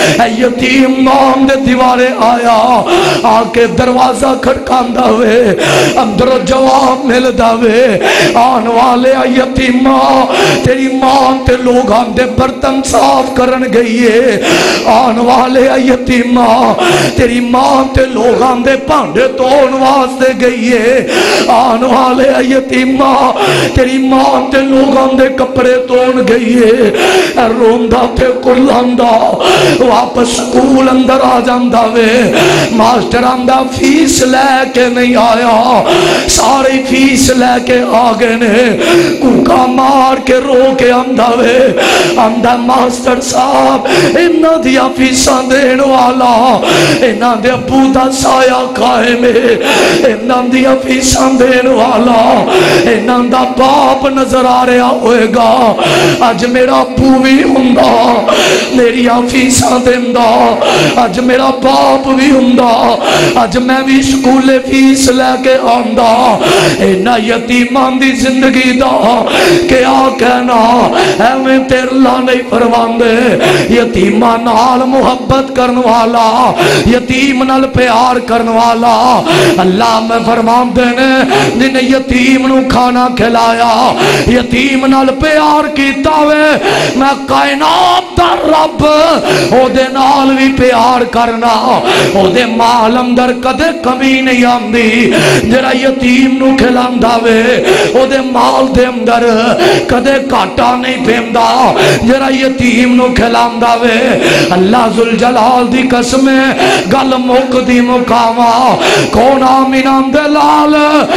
यतीम नाम दे दीवारे आया आके दरवाजा खड़कांदा वे अंदरों जवाब मिलदा वे आन वाले यतीमा तेरी मां ते लोग आंदे बर्तन साफ करन गई है आन वाले यतीमा तेरी मां ते लोग आंदे भांडे धोन वास्ते गई है आन वाले यतीमा तेरी मां ते लोग आंदे कपड़े धोन गई है रोंदा ते कुर्लांदा वापस स्कूल अंदर आ जांदा वे मास्टर आंदा फीस लैके नहीं आया सारी फीस लैके आ गए ने कूका मार के रो के आंदा वे आंदा मास्टर साहब इन्हां दियां फीसां देण वाला इन्हां दे अब्बू दा साया कायम है इन्हां दियां फीसां देण वाला इन्हां दा बाप नजर आ रहा होएगा अज मेरा अब्बू भी हुंदा मेरियां फीसां देंदा अज मेरा बाप भी हुंदा अज मैं भी स्कूले फीस लैके आंदा इन्हां यतीमां दी जिंदगी दा क्या कहना एवें तेरे ला नहीं फरमांदे यतीमां नाल मुहब्बत करन वाला यतीम नाल प्यार करन वाला अल्लाह में फरमांदे ने जिन्हें यतीम नू खाना खिलाया यतीम नाल प्यार कीता वे मैं कायनात दा रब ओदे नाल भी प्यार करना ओदे माल अंदर कदे कमी नहीं आंदी जरा यतीम नू खिलांदा वे ओदे माल दे अंदर कदे घाटा नहीं पैंदा जरा यतीम नू खिलांदा वे अल्लाह जुल जलाल दी कसम गल मुकदी मुकावा कौन आमीना दे लाल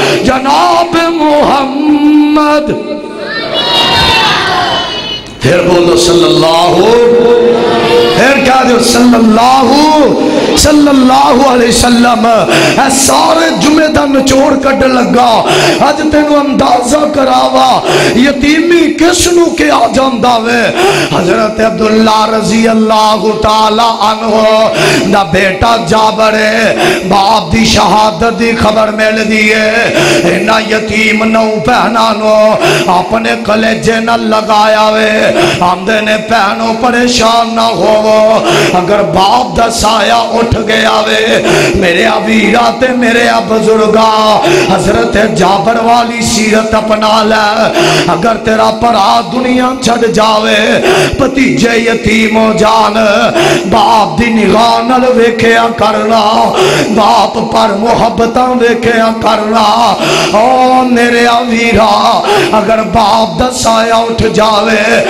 जनाब मुहम्मद फिर बोलो सल्लल्लाहु फिर क्या दो सल्लल्लाहु अलैहि वसल्लम सारे जुमे दा निचोड़ कढ़ लगा अज तेनू अंदाजा करावा यतीमी किस नू क्या जांदा वे हजरत अब्दुल्ला रजी अल्लाह तआला अन्हु दा बेटा जाबर बाप दी शहादत दी खबर मिल दी है इन्हां यतीम नौ भैनां नू अपने कलेजे नाल लगाया वे आंदे ने भैनों परेशान ना होवो अगर बाप दा साया उठ गया वे मेरे वीरा ते मेरे बुजुर्गा हजरत जाबर वाली सीरत अपना ले अगर तेरा भरा दुनिया छड़ जावे भतीजे यतीम हो जान बाप दी निगाह नाल वेखिया करना बाप पर मुहब्बतां वेखिया करना ओ मेरे वीरा अगर बाप दा साया उठ जावे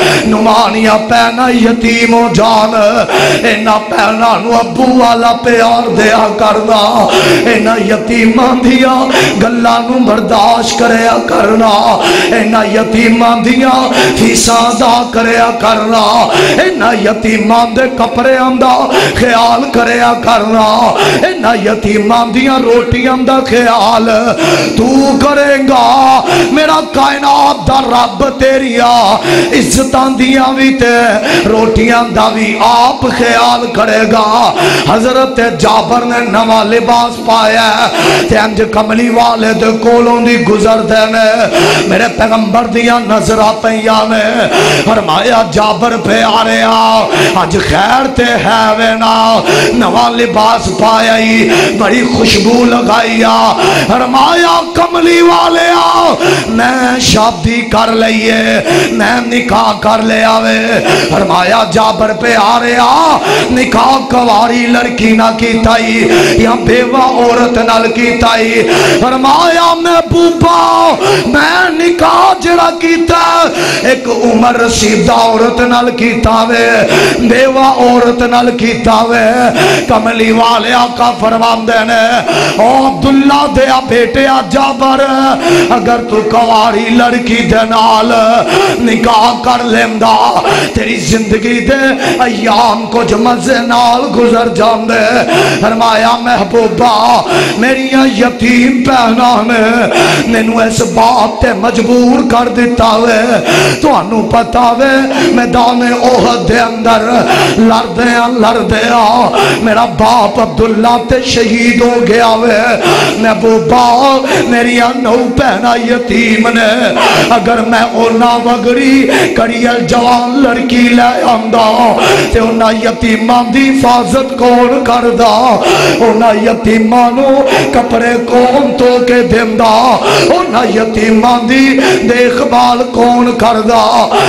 نمانیاں پینا یتیم ہو جان اینا پینا نو ابو والا پیار دیا کرنا اینا یتیمان دیا گلہ نو برداشت کریا کرنا اینا یتیمان دیا فیسان دا کریا کرنا اینا یتیمان دے کپڑے آمدہ خیال کریا کرنا اینا یتیمان دیا روٹیاں دا خیال تو کرے گا میرا کائنات دا رب تیریا عزتان دیا بھی تے روٹیاں دا بھی آپ خیال کرے گا حضرت جابر نے نوا لباس پایا تے انج کملی والد کولوں دی گزر دینے میرے پیغمبر دیا نظرہ پیانے فرمایا جابر پہ آ رہے آج خیر تے ہے وینا نوا لباس پایا ہی بڑی خوشبو لگائیا فرمایا کملی والے میں شادی کر لئیے میں نکاح کر لے آوے فرمایا جابر پہ آ رہے نکاح کواری لڑکی نہ کیتا ہی یا بیوہ عورت نال کیتا ہی فرمایا محبوبہ میں نکاح جڑا کیتا ایک عمر رسیدہ عورت نال کیتا وے بیوہ عورت نال کیتا وے کملی والے آقا فرمان دینے او عبداللہ دیا بیٹے جابر اگر تو کواری لڑکی دے نال نکاح کر لیندہ تیری زندگی دے ایام کچھ مزے نال گزر جاندے فرمایا محبوبہ میری یتیم پہنانے نینو اس بات تے مجبور کر دیتا وے تو انو پتا وے میدان احد دے اندر لردیا میرا باپ عبداللہ تے شہید ہو گیا وے محبوبہ میری نو پہنا یتیم نے اگر میں اونا وگڑی کڑیل جوان لڑکی لے آمدہ تے اونا یتیمان دی حفاظت کون کردہ اونا یتیمانو کپڑے کون تو کے دیندہ اونا یتیمان دی دیکھ بال کون کردہ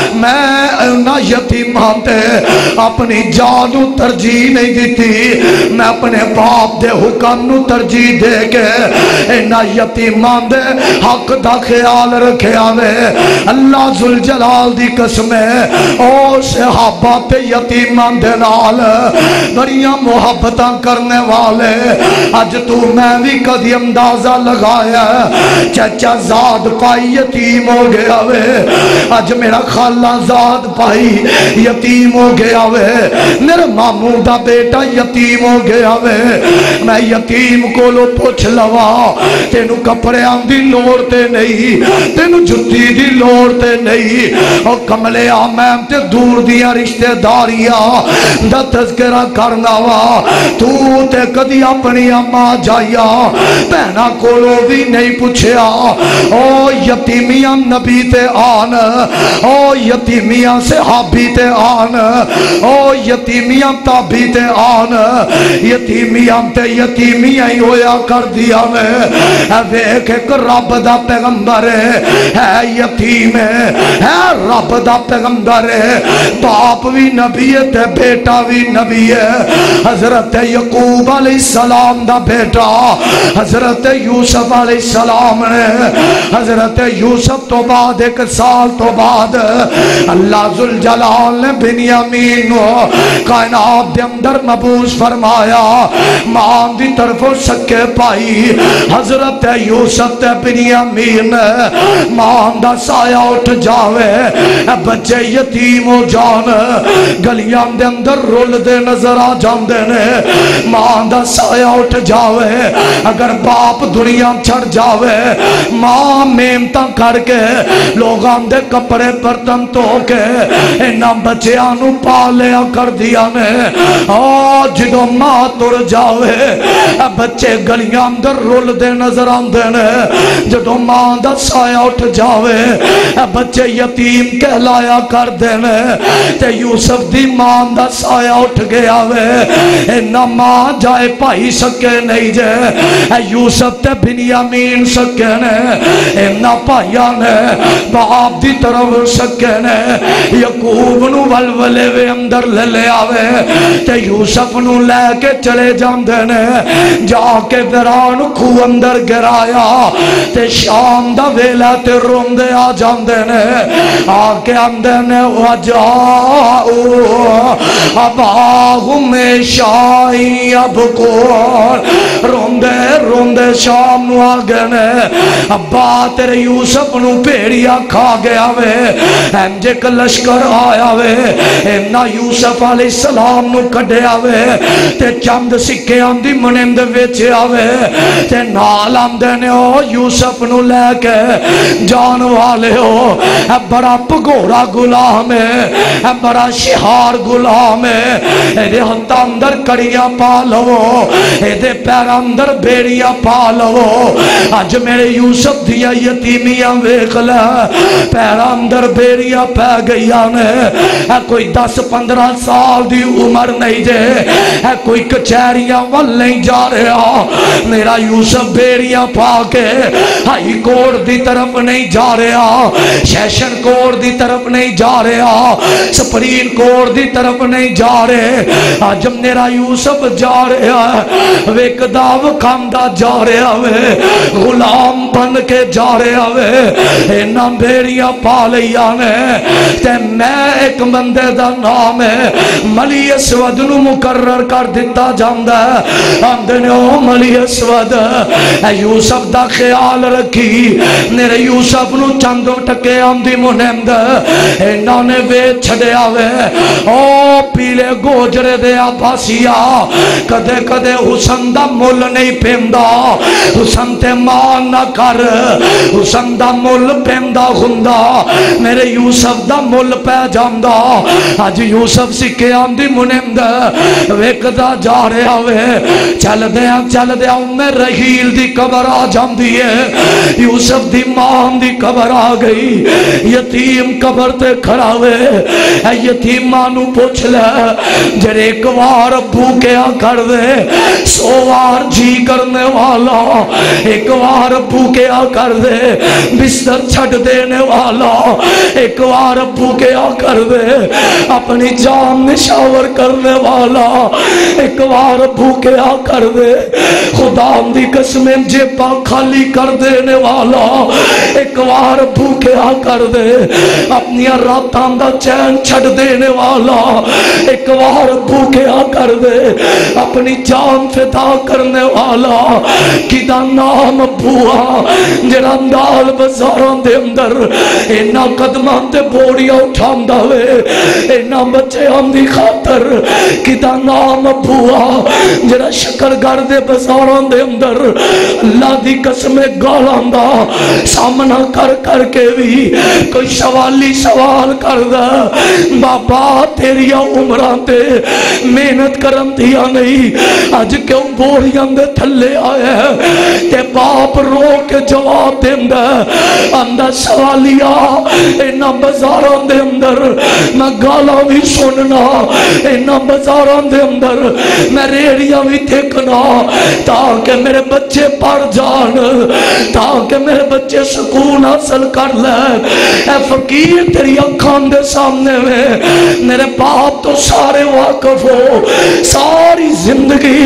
میں اونا یتیمان تے اپنی جانو ترجیح نہیں دیتی میں اپنے باپ دے حکم نو ترجیح دے کے اینا یتیمان دے حق دا خیال رکھے آوے اللہ ذوالجلال دی قسم ہے او صحابہ تے یتیمان دے نال بڑیاں محبتاں کرنے والے آج تو میں بھی کدی اندازہ لگایا چچا زاد پائی یتیم ہو گیا وے آج میرا خالہ زاد پائی یتیم ہو گیا وے میرے ماموں دا بیٹا یتیم ہو گیا وے میں یتیم کو لو پوچھ لوا تینو کپڑے آن دی لوڑتے نہیں تینو جتی دی لوڑتے نہیں اور کملے آمین تے دور دیا رشتہ داریا دا تذکرہ کرنا وا تو تے کدی اپنی اماں جایا پہنا کولو بھی نہیں پوچھیا او یتیمیاں نبی تے آن او یتیمیاں صحابی تے آن او یتیمیاں تابی تے آن یتیمیاں تے یتیمیاں ہی ہویا کر دیا میں ایک ایک رب دا پیغمبر ہے یتیم ہے رب دا پیغمبر ہے باپ بھی نبی ہے تے بیٹا بھی نبی ہے حضرت یعقوب علیہ السلام دا بیٹا حضرت یوسف علیہ السلام نے حضرت یوسف تو بعد ایک سال تو بعد اللہ ذوالجلال نے بنیامین کائنات دے اندر مبعوث فرمایا ماں دی طرف سکے پائی حضرت یوسف تے بنیامین ماں دا سایہ اٹھ جاوے بچے یتیم ہو جان گلیاں دے اندر رول دے نظر آ جان دینے ماں دا سایہ اٹھ جاوے اگر باپ دنیا چھڑ جاوے ماں محنتاں کر کے لوگاں دے کپڑے برتن تو کے انہاں بچیاں نو پالیا کر دیا نے جدو ماں تر جاوے بچے گلیاں اندر رول دے نظر آندے نے جدو ماں دا سایہ اٹھ جاوے بچے یتیم کہلایا کر دینے تے یوسف دی ماں دا سایہ اٹھ گیا وے اینا ماں جائے پائی سکے نہیں جے یوسف تے بنیامین سکے نے اینا پائیا نے باپ دی طرف سکے نے یعقوب نو ولولے وے اندر لے لے آوے تے یوسف نو لے کے چلے جاندے نے جا کے دران کھو اندر گرایا تے شام دا ویلا تے روندے آ جاندے نے آکے آمدے نے وجاؤ اباہم شائی ابکور روندے روندے شام نو آگے نے ابا تیرے یوسف نو پیڑیا کھا گیا وے انجے کا لشکر آیا وے اینا یوسف علیہ السلام نو کڈیا وے تے چند سکے آمدی منند ویچے آوے تے نال آمدے نے او یوسف نو لے کے جان والے ہو اے بڑا پگوڑا غلام ہے اے بڑا شہار غلام ہے اے دے ہتھ اندر کڑیا پا لو اے دے پیر اندر بیڑیا پا لو اج میرے یوسف دیا یتیمیاں ویکھ لے پیر اندر بیڑیا پہ گیا نے اے کوئی 10-15 سال دی عمر نہیں جے اے کوئی کچہریاں وال نہیں جا رہا میرا یوسف بیڑیاں پا کے ہائی کورٹ دی طرف نہیں جا رہا سیشن کورٹ دی طرف نہیں جا رہا سپریم کورٹ دی طرف نہیں جا رہے آج میرا یوسف جا رہا ہے ویک داو کھاندہ جا رہا ہے غلام بن کے جا رہا ہے اینا بیڑیاں پا لیا نے تے میں ایک بندے دا نام ہے ملی اسود نو مقرر کر دیتا جاندہ ہے آمدے نے او ملی اسود اے یوسف دا خیال رکھی میرے یوسف نو چندوں ٹکے آمدی منہمد اینا نے وے چھڑے آوے او پیلے گوجرے دے آباسیا کدے کدے حسن دا مل نہیں پیمدہ حسن تے مان نہ کر حسن دا مل پیمدہ گھندہ میرے یوسف دا مل پہ جاندہ آج یوسف سکے آمدی منہمد ویکدہ جا رہے آوے چل دیا میں رحیل دی قبر آ جام دیئے یوسف دی ماں دی قبر آ گئی یتیم قبر تے کھڑا ہوئے اے یتیم مانو پوچھ لے جر ایک وار ابو کیا کر دے 100 وار جی کرنے والا ایک وار ابو کیا کر دے بستر چھٹ دینے والا ایک وار ابو کیا کر دے اپنی جان نشاور کرنے والا ایک وار ابو کیا کر دے خدا دی قسمیں جیبا خالی کر دینے والا ایک وار بھوکیا کر دے اپنی راتاں دا چین چھڑ دینے والا ایک وار بھوکیا کر دے اپنی جان فدا کرنے والا کدا نام بھوا جڑا نال بازاراں دے اندر اینا قدماں تے بوڑیاں اٹھاندا وے اینا بچے ہم دی خاطر کدا نام بھوا جڑا شکر گھر دے بازاراں دے اندر اللہ دی قسم گالاں دا سامنا کر کر کے بھی کوئی سوالی سوال کر دا بابا تیریا عمران تے محنت کرن دیا نہیں آج کیوں بوریاں دے تھلے آئے تے باپ رو کے جواب دیں دا اندر سوالیا اینا بازاراں دے اندر میں گالاں بھی سننا اینا بازاراں دے اندر میں ریڑیاں بھی دیکھنا تاکہ میرے بچے پڑھ جان تاکہ میرے بچے سکون حاصل کر لے اے فقیر تیری اکھان دے سامنے میں میرے باپ تو سارے واقف ہو ساری زندگی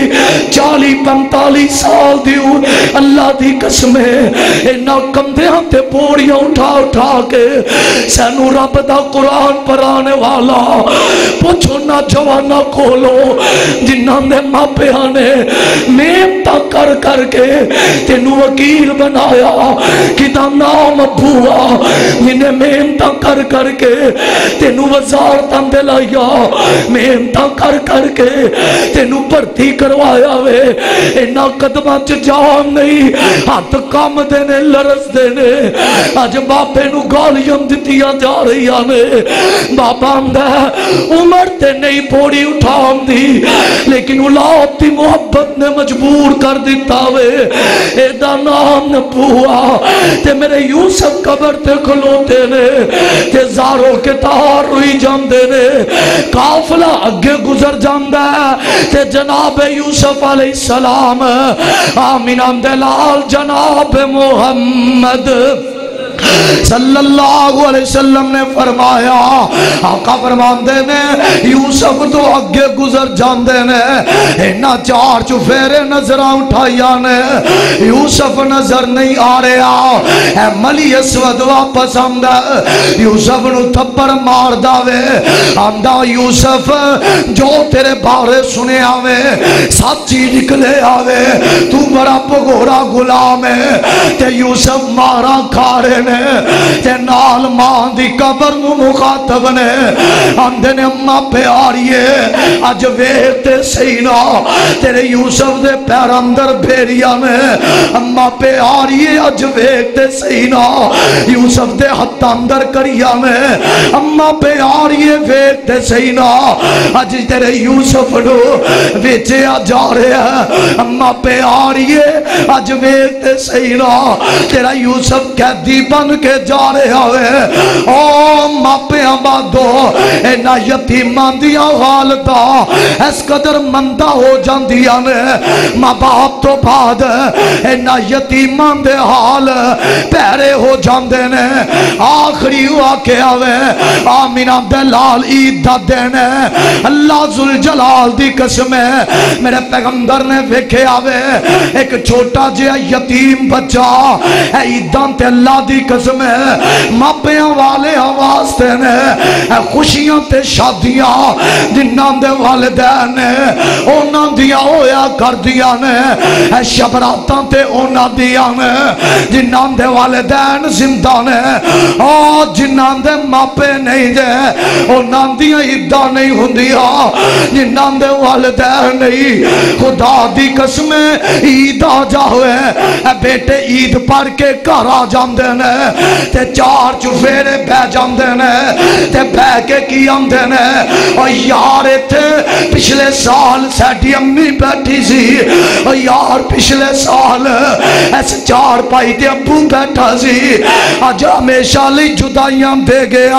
40-45 سال دیو اللہ دی قسمیں اینا کندیاں تے بوڑیاں اٹھا اٹھا کے سینو رب دا قرآن پرانے والا پوچھو نہ جوانا کھولو جنہاں دے ماں پہ آنے محنت کر کر کے تینو وکیل بنایا کدا نام بھوا جنہیں محنت کر کر کے تینو وزارتاں دلایا محنت کر کر کے تینو بھرتی کروایا وے اینا قدمہ جان نہیں ہاتھ کام دینے لرز دینے آج باپے نو گالیاں دتیاں جا رہی آنے بابا اندہ عمر تے نہیں پوڑی اٹھان دی لیکن اولاد دی محبت نے مجبور کر دیتا وے ایدہ نام نپوہا تے میرے یوسف قبر تے کھلوتے نے تے زاروں کے تار روئی جام دینے کافلہ اگے گزر جام دے تے جناب یوسف علیہ السلام آمین آمدلال جناب محمد صلی اللہ علیہ وسلم نے فرمایا، آقا فرماندے نے یوسف تو اگے گزر جاندے نے، اینا چار چفیرے نظرہ اٹھائیا نے، یوسف نظر نہیں آ رہا، اے ملی اسود واپس آمدہ، یوسف نو تھپڑ مار داوے، آمدہ یوسف جو تیرے بارے سنے آوے سچی نکلے آوے، تو بڑا پگوڑا غلام ہے، تے یوسف مارا کھارے نے، تے نال ماں دی قبر نو مخاطب نے، آندے نے اماں پیاریے اج ویتے سینا تیرے یوسف دے پیر اندر بھیریا نے، اماں پیاریے اج ویتے سینا یوسف دے ہتھ اندر کریا نے، اماں پیاریے ویتے سینا اج تیرے یوسف نو ویچیا جا رہے ہیں، اماں پیاریے اج ویتے سینا تیرا یوسف قیدی بن کے جا رہے ہوئے، او ماپیاں بادو اینا یتیمان دیا غالتا اس قدر مندہ ہو جاندیا نے، ماں باپ تو بعد اینا یتیمان دے حال پیرے ہو جاندے نے، آخری ہوا کے آوے آمینہ دلال عید دا دینے، اللہ ذوالجلال دی قسم ہے میرے پیغمبر نے ویکھے آوے ایک چھوٹا جہا یتیم بچہ اے عیداں تے اللہ دی قسم ہے ماپیاں والے واسطے نے، اے خوشیاں تے شادیاں جنہاں دے والدین نے اونا دیا ہویا کر دیا نے، اے شبراتاں تے اونا دیا نے جنہاں دے والدین زندہ نے، اور جنہاں دے ماپے نہیں دے اونا دیا عیداں نہیں ہوندیا، جنہاں دے والدین نہیں، خدا دی قسم عید آ جاوے اے بیٹے عید پڑھ کے گھر آ جاندے نے، تے چار چفیرے بہ جاندے نے، تے بہ کے کی آندے نے، اور یار اتھے پچھلے سال سیٹی امی بیٹھی سی، اور یار پچھلے سال ایسے چار پائی تے ابو بیٹھا سی، آج ہمیشہ لی جدائیاں دے گیا،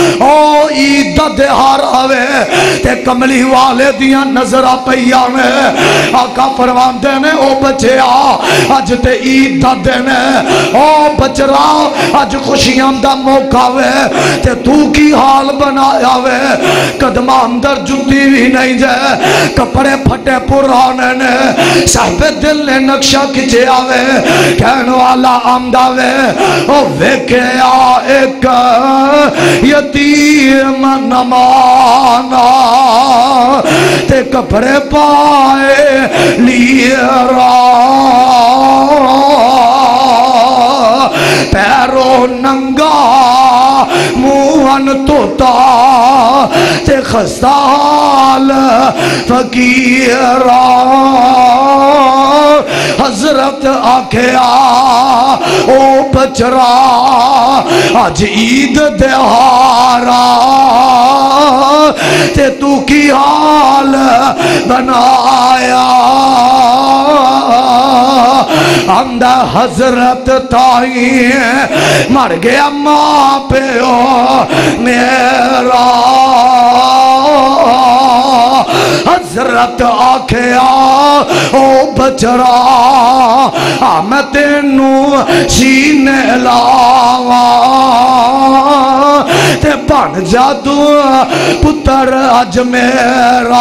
او عید دا دہار آوے تے کملی والے دیاں نظرہ پیانے، آقا فرماندے نے او بچے آج تے عید دا دینے، او بچرا آج خوشیاں دا موقع وے تے تو کی حال بنایا وے، قدمہ اندر جتی بھی نہیں جائے، کپڑے پھٹے پرانے نے، صاحب دل نے نقشہ کھچے آوے، کہن والا آمدہ وے، او ویکھے ایک یتیم نمانا تے کپڑے پائے لیرا، پیرو ننگا موہن توتا تے خستال فقیرا، حضرت آکھیا او بچرا آج عید دہارا تے تو کی حال بنایا، اندہ حضرت تائی مر گیا ماں پیو میرا، حضرت آکھیا او بچرا میں تینوں سینے لاوا تے بن جا تو پتر اج میرا،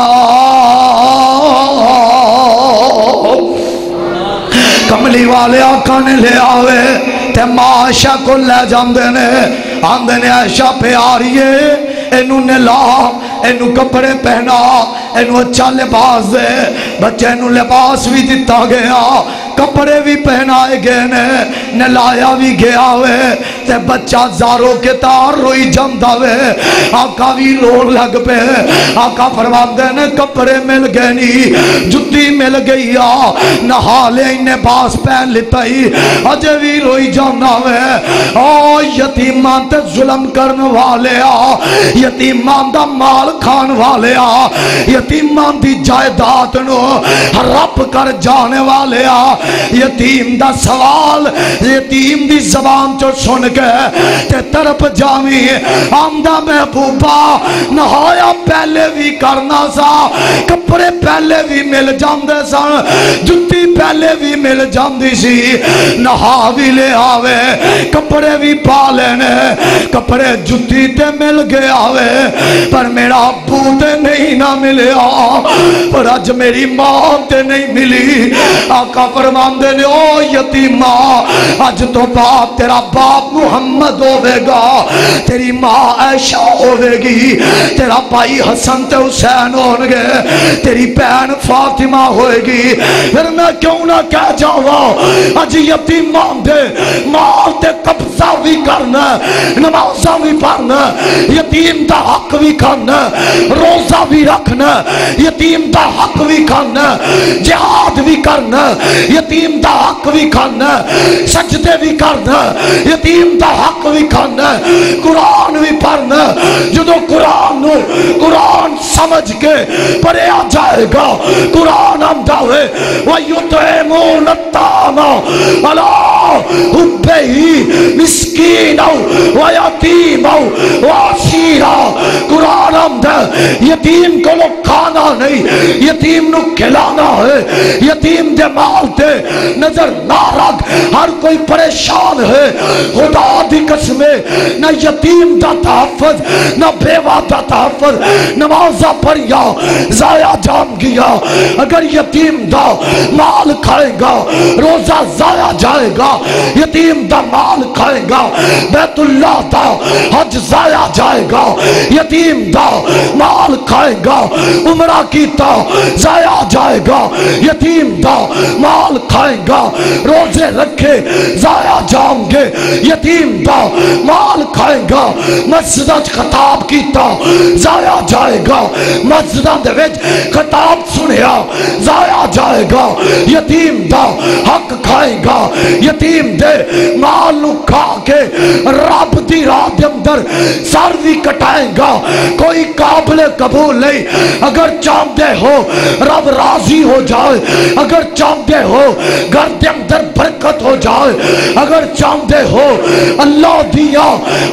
کملی والے آقا نے لے آوے تے ماں عائشہ کو لے جاندے نے، آندے نے عائشہ پیاریے اینو نے لا، اینو کپڑے پہنا، اینو اچھا لباس دے، بچے اینو لباس بھی دیتا گیا، کپڑے بھی پہنائے گئے نے لایا بھی گیا ہوئے، تے بچہ زاروں کے تار روئی جمدہ ہوئے، آقا بھی لوڑ لگ پہ، آقا فرماندے نے کپڑے مل گئے نہیں، جتی مل گئی نہالے انہیں باس پہن لیتا ہی، اجے بھی روئی جمدہ ہوئے، او یتیمان تے ظلم کرن والے یتیمان دا مال کھان والے یتیمان دی جائیداد نو رب کر جانے والے یتیم دا سوال یتیم دی زبان چو سن کے تے طرف جامی آمدہ محبوبہ نہایا پہلے بھی کرنا سا کپڑے پہلے بھی مل جاندے سن جتی پہلے بھی مل جاندی سی نہا بھی لے آوے کپڑے بھی پا لینے کپڑے جتی تے مل گئے آوے پر میرا ابو تے نہیں نہ ملے پر اج میری ماں تے نہیں ملی آقا فرماندے نے او یتیمہ اج تو بعد تیرا باپ محمد ہوے گا تیری ماں عائشہ ہوے گی تیرا بھائی حسن تے حسین ہون گے تیری بہن فاطمہ ہوئے گی پھر میں کیوں نہ کہہ جاؤں اج یتیمہ دے ماں تے قبضہ بھی کرنا نمازہ بھی پڑھنا یتیم دا حق بھی کھانا روزہ بھی رکھنا یتیم دا حق بھی کھانا جہاد بھی کرنا یتیم دا حق بھی کھانا سجدے بھی کرنا یتیم دا حق بھی کھانا قرآن بھی پڑھنا جدو قرآن سمجھ کے پڑھے آ جائے گا قرآن آمدہ ہوئے وَيُطْعِمُونَ الطَّعَامَ عَلَىٰ حُبِّهِ مِسْكِينًا وَيَتِيمًا وَأَسِيرًا قرآن آمدہ یتیم کو لوگ کھانا نہیں یتیم نو کھلانا ہے یتیم دے مال تے نظر نہ رکھ ہر کوئی پریشان ہے خدا دی قسمے نہ یتیم دا تحفظ نہ بیوہ دا تحفظ نمازہ پڑھیا ضائع جام گیا اگر یتیم دا مال کھائے گا روزہ ضائع جائے گا یتیم دا مال کھائے گا بیت اللہ دا حج ضائع جائے گا یتیم دا مال کھائے گا عمرہ کیتا ضائع جائے گا یتیم دا مال کھائے گا روزے رکھے ضائع جائیں گے یتیم دا مال کھائے گا مسجدہ خطاب کیتا ضائع جائے گا مسجدہ دے وچ خطاب سنیا ضائع جائے گا یتیم دا حق کھائے گا یتیم دے مال نو کھا کے رب دی راہ دے اندر سر بھی کٹائے گا کوئی قابل قبول نہیں اگر چاہتے ہو رب راضی ہو جائے اگر چاہتے ہو گھر دے اندر برکت ہو جائے اگر چاہتے ہو اللہ دیا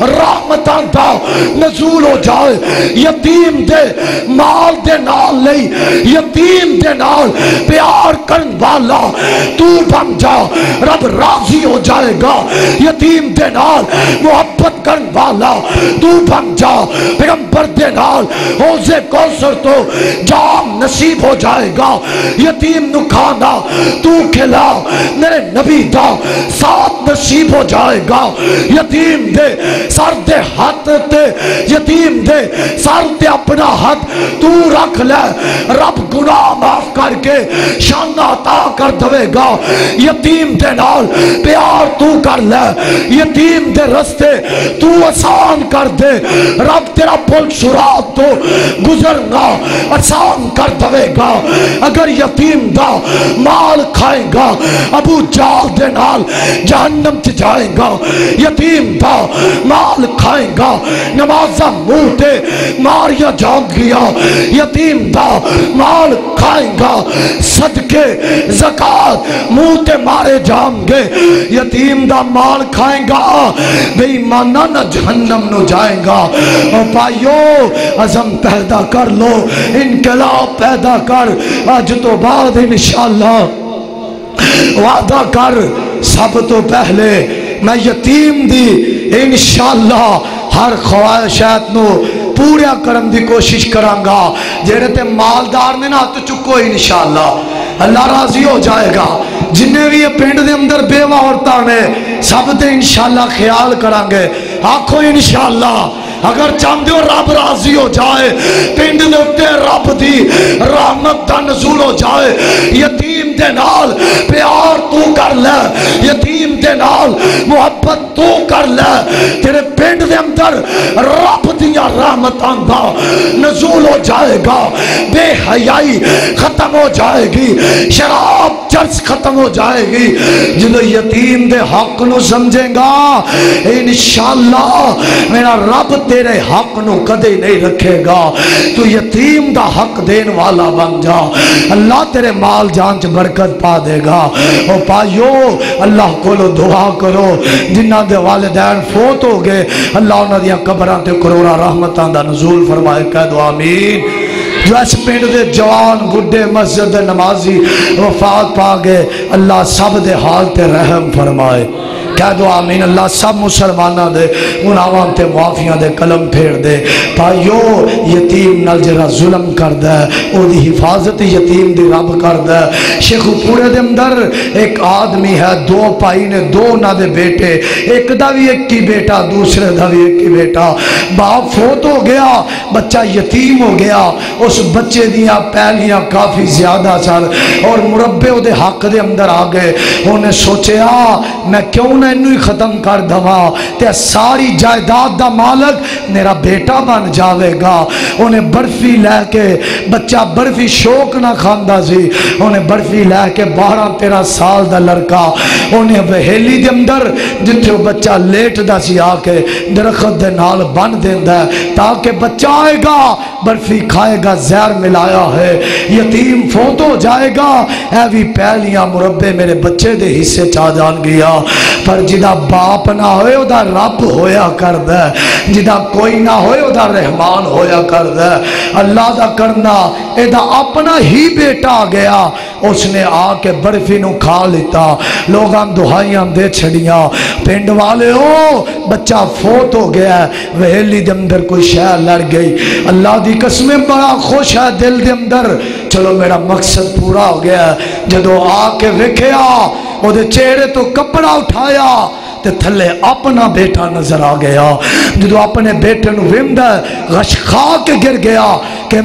رحمتاں دا نزول ہو جائے یتیم دے مال دے نال نہیں یتیم دے نال پیار کرن والا تو بن جا رب راضی ہو جائے گا یتیم دے نال محبت کرن والا تو بن جا پیغمبر دے نال حوضے کوثر تو جام نصیب ہو جائے گا یتیم نو کھانا تو کھلا میرے نبی دا ساتھ نصیب ہو جائے گا یتیم دے سر دے ہاتھ تے یتیم دے سر تے اپنا ہاتھ تو رکھ لے رب گناہ معاف کر کے شان عطا کر دوے گا یتیم دے نال پیار تو کر لے یتیم دے رستے تو آسان کر دے رب تیرا پل سرات تو گزرنا آسان کر دوے گا اگر یتیم دا مال کھائے گا ابو جال دے نال جہنم چ جائے گا یتیم دا مال کھائے گا نمازہ منہ تے ماریا جاگ گیا یتیم دا مال کھائے گا صدقے زکاة منہ تے مارے جام گے یتیم دا مال کھائے گا بے ایمانہ نہ جہنم نو جائے گا اور پائیو عزم پیدا کر لو انقلاب پیدا کر آج تو بعد انشاءاللہ وعدہ کر سب تو پہلے میں یتیم دی انشاءاللہ ہر خواہشات نو پوریا کرن دی کوشش کرانگا جیڑے تے مالدار نے نہ تو چکو انشاءاللہ اللہ راضی ہو جائے گا جنہیں بھی یہ پینڈ دے اندر بیوہ عورتاں نے سب تے انشاءاللہ خیال کرانگے آنکھو انشاءاللہ اگر چاہتے ہو رب راضی ہو جائے پینڈ دے اتے رب دی رحمت دا نزول ہو جائے یتیم دے نال پیار تو کر لے یتیم دے نال محبت تو کر لے تیرے پینڈ دے اندر رب دیا رحمت آندہ نزول ہو جائے گا بے حیائی ختم ہو جائے گی شراب چرس ختم ہو جائے گی جدو یتیم دے حق نو سمجھیں گا انشاءاللہ میرا رب تیرے حق نو کدے نہیں رکھے گا تو یتیم دا حق دین والا بن جا اللہ تیرے مال جان چ برکت پا دے گا او پائیو اللہ کو لو دعا کرو جنہ دے والدین فوت ہو گئے اللہ انہاں دیاں قبراں تے کروڑا رحمتاں دا نزول فرمائے کہہ دو آمین جو اس پنڈ دے جوان گڈے مسجد دے نمازی وفات پا گئے، اللہ سب دے حال تے رحم فرمائے۔ کہہ دو آمین۔ اللہ سب مسلمانہ دے گناہاں تے معافیاں دے قلم پھیر دے۔ بھائیو یتیم نال جڑا ظلم کردا ہے او دی حفاظت یتیم دی رب کردا ہے۔ شیخ پورے دے اندر ایک آدمی ہے، دو بھائی نے، دو نہ دے بیٹے، ایک دا بھی ایک کی بیٹا، دوسرے دا بھی ایک کی بیٹا۔ باپ فوت ہو گیا، بچہ یتیم ہو گیا، اس بچے دیاں پہلیاں کافی زیادہ سن اور مربے دے حق دے اندر آ گئے۔ انہیں سوچیا میں کیوں نہ انہوں ہی ختم کر دوا تے ساری جائیداد دا مالک میرا بیٹا بن جاوے گا۔ انہیں برفی لے کے، بچہ برفی شوق نہ کھاندا سی، انہیں برفی لے کے 12-13 سال دا لڑکا انہیں وہیلی دے اندر جتھے وہ بچہ لیٹ دا سی آ کے درخت دے نال بن دیندا ہے تاکہ بچہ آئے گا برفی کھائے گا، زہر ملایا ہے، یتیم فوت ہو جائے گا، اے بھی پہلیاں مربے میرے بچے دے حصے چاہ جان گیا۔ پر جدا باپ نہ ہوئے او دا رب ہویا کردہ ہے، جدا کوئی نہ ہوئے او دا رحمان ہویا کردہ ہے۔ اللہ دا کرنا اے دا اپنا ہی بیٹا گیا، اس نے آ کے برفی نو کھا لیتا، لوگاں دہائیاں دے چھڑیاں، پینڈ والے ہو بچہ فوت ہو گیا ہے، وہیلی دے اندر کوئی شہر لڑ گئی، اللہ دی قسمیں بڑا خوش ہے دل دے اندر، چلو میرا مقصد پورا ہو گیا ہے۔ جدو آ کے وکھیا وہ دے چہرے تو کپڑا اٹھایا تے تھلے اپنا بیٹا نظر آ گیا۔ جدو اپنے بیٹے نو ویندہ غش کھا کے گر گیا کہ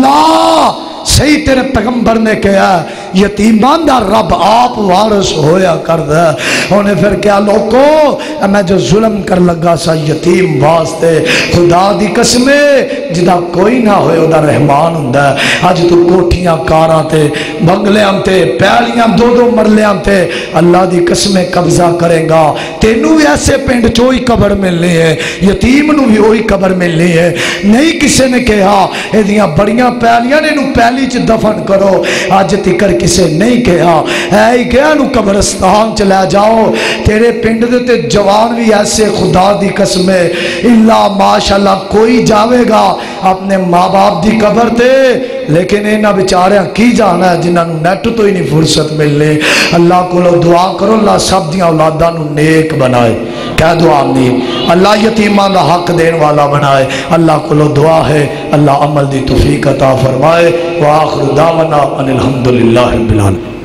اللہ صحیح تیرے پیغمبر نے کہا یتیمان دا رب آپ وارث ہویا کردہ ہے۔ انہیں پھر کیا لوگو میں جو ظلم کر لگا سا یتیم واسطے، خدا دی قسمیں جدا کوئی نہ ہوئے دا رحمان ہوندہ ہے۔ آج تو کوٹھیاں کاراں تے بنگلیاں تے پہلیاں دو مرلیاں تے اللہ دی قسمیں قبضہ کریں گا، تینوں بھی ایسے پینڈ چوئی قبر ملنی ہے، یتیم نو بھی وہی قبر ملنی ہے۔ نہیں کسی نے کہا اے دیاں بڑیاں پہلیاں نے نو پہلی دفن کرو، آج تکر کسے نہیں کہا اے گیا نو قبرستان چلا جاؤ۔ تیرے پنڈ دیتے جوان بھی ایسے خدا دی قسمیں اللہ ماشاءاللہ کوئی جاوے گا اپنے ماں باپ دی قبر تے، لیکن اینا بیچارے کی جانا ہے جنہاں نو نیٹ تو ہی نہیں فرصت ملنے۔ اللہ کو لو دعا کرو اللہ سب دیاں اولاداں نو نیک بنائے، کہہ دو آمین۔ اللہ یتیمان دا حق دین والا بنائے، اللہ کو لو دعا ہے اللہ عمل دی توفیق عطا فرمائے۔ وآخر دعوانا ان الحمدللہ رب العالمین۔